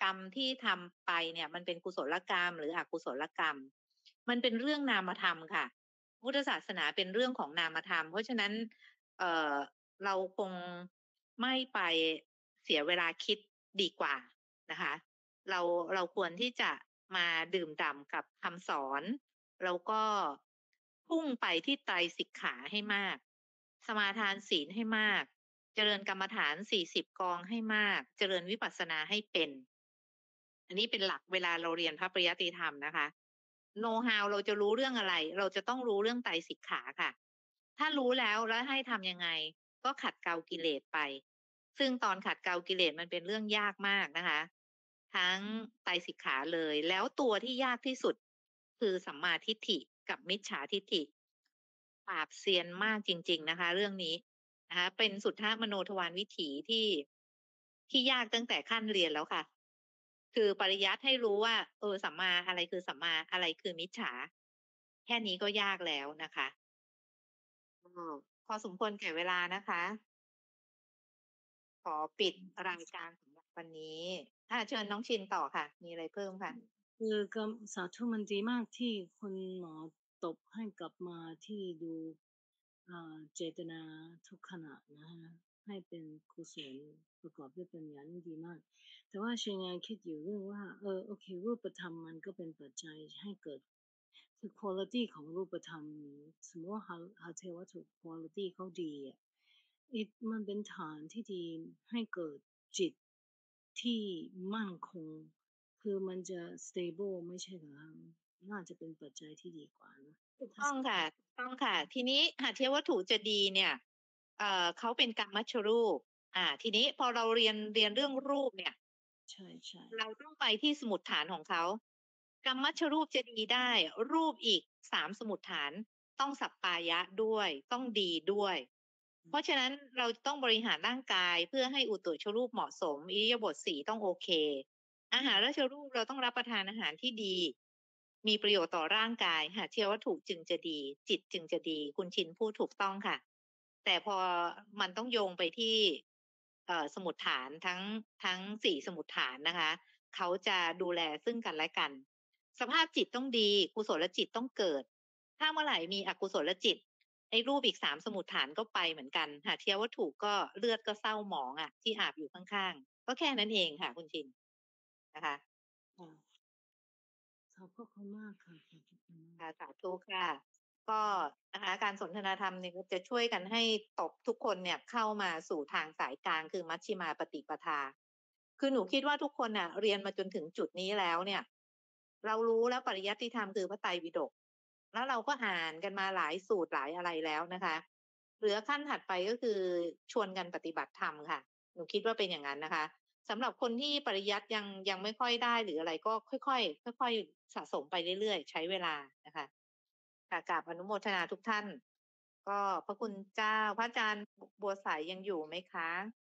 กรรมที่ทำไปเนี่ยมันเป็นกุศลกรรมหรืออกุศลกรรม มันเป็นเรื่องนามธรรมค่ะพุทธศาสนาเป็นเรื่องของนามธรรม เพราะฉะนั้นเอ่อเราคงไม่ไปเสียเวลาคิดดีกว่านะคะ เราเราควรที่จะมาดื่มด่ำกับคำสอน แล้วก็พุ่งไปที่ไตรสิกขาให้มาก สมาทานศีลให้มาก เจริญกรรมฐานสี่สิบกองให้มาก เจริญวิปัสสนาให้เป็น อันนี้เป็นหลักเวลาเราเรียนพระปริยัติธรรมนะคะ โนฮาวเราจะรู้เรื่องอะไร เราจะต้องรู้เรื่องไตรสิกขาค่ะ ถ้ารู้แล้วแล้วให้ทำยังไง ก็ขัดเกลากิเลสไป ซึ่งตอนขัดเกลากิเลสมันเป็นเรื่องยากมากนะคะ ทั้งไตรสิกขาเลย แล้วตัวที่ยากที่สุดคือสัมมาทิฏฐิกับมิจฉาทิฏฐิปราบเซียนมากจริง ๆ นะคะ เรื่องนี้นะคะ เป็นสุทธมโนทวารวิถีที่ที่ยากตั้งแต่ขั้นเรียนแล้วค่ะ คือปริยัติให้รู้ว่า เออสัมมาอะไรคือสัมมาอะไรคือมิจฉา แค่นี้ก็ยากแล้วนะคะก็พอสมควรแก่เวลานะคะ ขอปิดรายการสำหรับวันนี้อ่าเชิญน้องชินต่อค่ะ มีอะไรเพิ่มค่ะคือกำสาธุมันดีมากที่คุณหมอตบให้กลับมาที่ดูอ่าเจตนาทุกขณะนะฮะให้เป็นกุศลประกอบด้วยปัญญานี่ดีมาก แต่ว่าเชงยังคิดอยู่เรื่องว่าเออโอเครูปธรรมมันก็เป็นปัจจัยให้เกิดคือ quality ของรูปธรรมสมมติว่าหาหาเทวถูก quality เขาดีอ่ะ it มันเป็นฐานที่ดีให้เกิดจิตที่มั่นคง คือมันจะ stable ไม่ใช่เหรอคะน่าจะเป็นปัจจัยที่ดีกว่านะถูกต้องค่ะถูกต้องค่ะ ทีนี้หาเทววัตถุจะดีเนี่ย เอ่อเขาเป็นกรรมมัชรูป อ่า ทีนี้พอเราเรียนเรียนเรื่องรูปเนี่ยใช่ใช่เราต้องไปที่สมุดฐานของเขา กรรมมัชรูปจะดีได้ รูปอีกสามสมุดฐานต้องสัปปายะด้วย ต้องดีด้วย เพราะฉะนั้นเราจะต้องบริหารร่างกายเพื่อให้อุตุชรูปเหมาะสม อิริยาบถสี่ต้องโอเค อาหารราชรูปเราต้องรับประทานอาหารที่ดี มีประโยชน์ต่อร่างกายหาเทียวัตถุจึงจะดี จิตจึงจะดี คุณชินพูดถูกต้องค่ะ แต่พอมันต้องโยงไปที่เอ่อสมุดฐานทั้งทั้งสี่สมุดฐานนะคะ เขาจะดูแลซึ่งกันและกัน สภาพจิตต้องดี กุศลจิตต้องเกิด ถ้าเมื่อไหร่มีอกุศลจิต ไอ้รูปอีกสามสมุดฐานก็ไปเหมือนกันหาเทียวัตถุก็เลือดก็เศร้าหมองอ่ะ ที่อาบอยู่ข้างๆ ก็แค่นั้นเองค่ะ คุณชินนะคะค่ะขอบพระคุณมากค่ะขอบพระคุณมากค่ะสาธุค่ะ ก็นะคะการสนทนาธรรมเนี่ยก็จะช่วยกันให้ตบทุกคนเนี่ยเข้ามาสู่ทางสายกลางคือมัชฌิมาปฏิปทา คือหนูคิดว่าทุกคนน่ะเรียนมาจนถึงจุดนี้แล้วเนี่ย เรารู้แล้วปริยัติธรรมคือพระไตรปิฎกแล้วเราก็อ่านกันมาหลายสูตรหลายอะไรแล้วนะคะเหลือขั้นถัดไปก็คือชวนกันปฏิบัติธรรมค่ะ หนูคิดว่าเป็นอย่างนั้นนะคะสำหรับคนที่ปริยัติยังยังไม่ค่อยได้หรืออะไรก็ค่อยๆค่อยๆสะสมไปเรื่อยๆใช้เวลานะคะค่ะกราบอนุโมทนาทุกท่าน ก็พระคุณเจ้าพระอาจารย์บัวใสยังอยู่ไหมคะ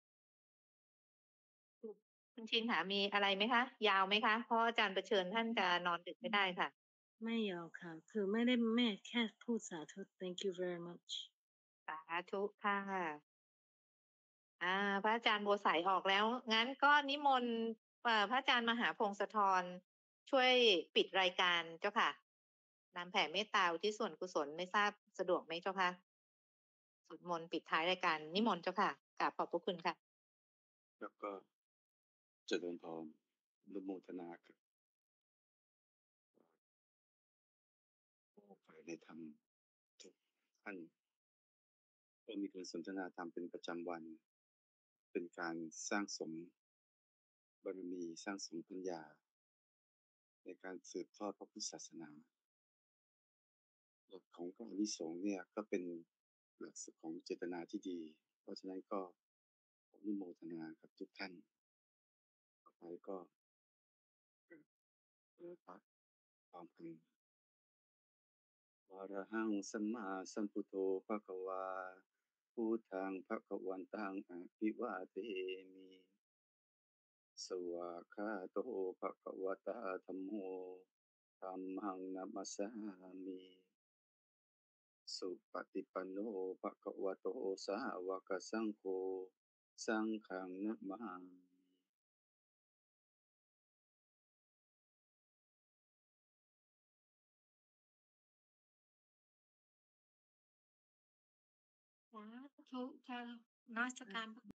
คุณชินค่ะมีอะไรไหมคะ ยาวไหมคะ เพราะอาจารย์ประเชิญท่านจะนอนดึกไม่ได้ค่ะไม่ยาวค่ะ คือไม่ได้แม่แค่พูดสาธุ thank you very much สาธุค่ะอ่า พระอาจารย์บัวใสออกแล้ว งั้นก็นิมนต์เอ่อพระอาจารย์มหาพงศธรช่วยปิดรายการเจ้าค่ะนำแผ่เมตตาอุที่ส่วนกุศลไม่ทราบสะดวกไหมเจ้าค่ะสวดมนต์ปิดท้ายรายการนิมนต์เจ้าค่ะกราบขอบพระคุณค่ะแล้วก็เจริญพรอนุโมทนากับผู้ฝ่ายในธรรมทุกท่านก็มีการสนทนาธรรมเป็นประจำวัน เป็นการสร้างสมบารมีสร้างสมปัญญา ในการสืบทอดพระพุทธศาสนาหลักของพระอานิสงส์เนี่ยก็เป็นหลักของเจตนาที่ดี เพราะฉะนั้นก็อนุโมทนากับทุกท่านต่อไปก็เอ่อพระพร้อมกันวะระหังสัมมาสัมพุทโธภะคะวาพุทธังภะคะวันตังอะภิวาเทมิสวากขาโตภะคะวะตาธัมโมธัมมังนัมมัสสามิสุปฏิปันโนภะคะวะโตสาวกสังโฆสังฆังนะมามิธุ จะนมัสค่ะการ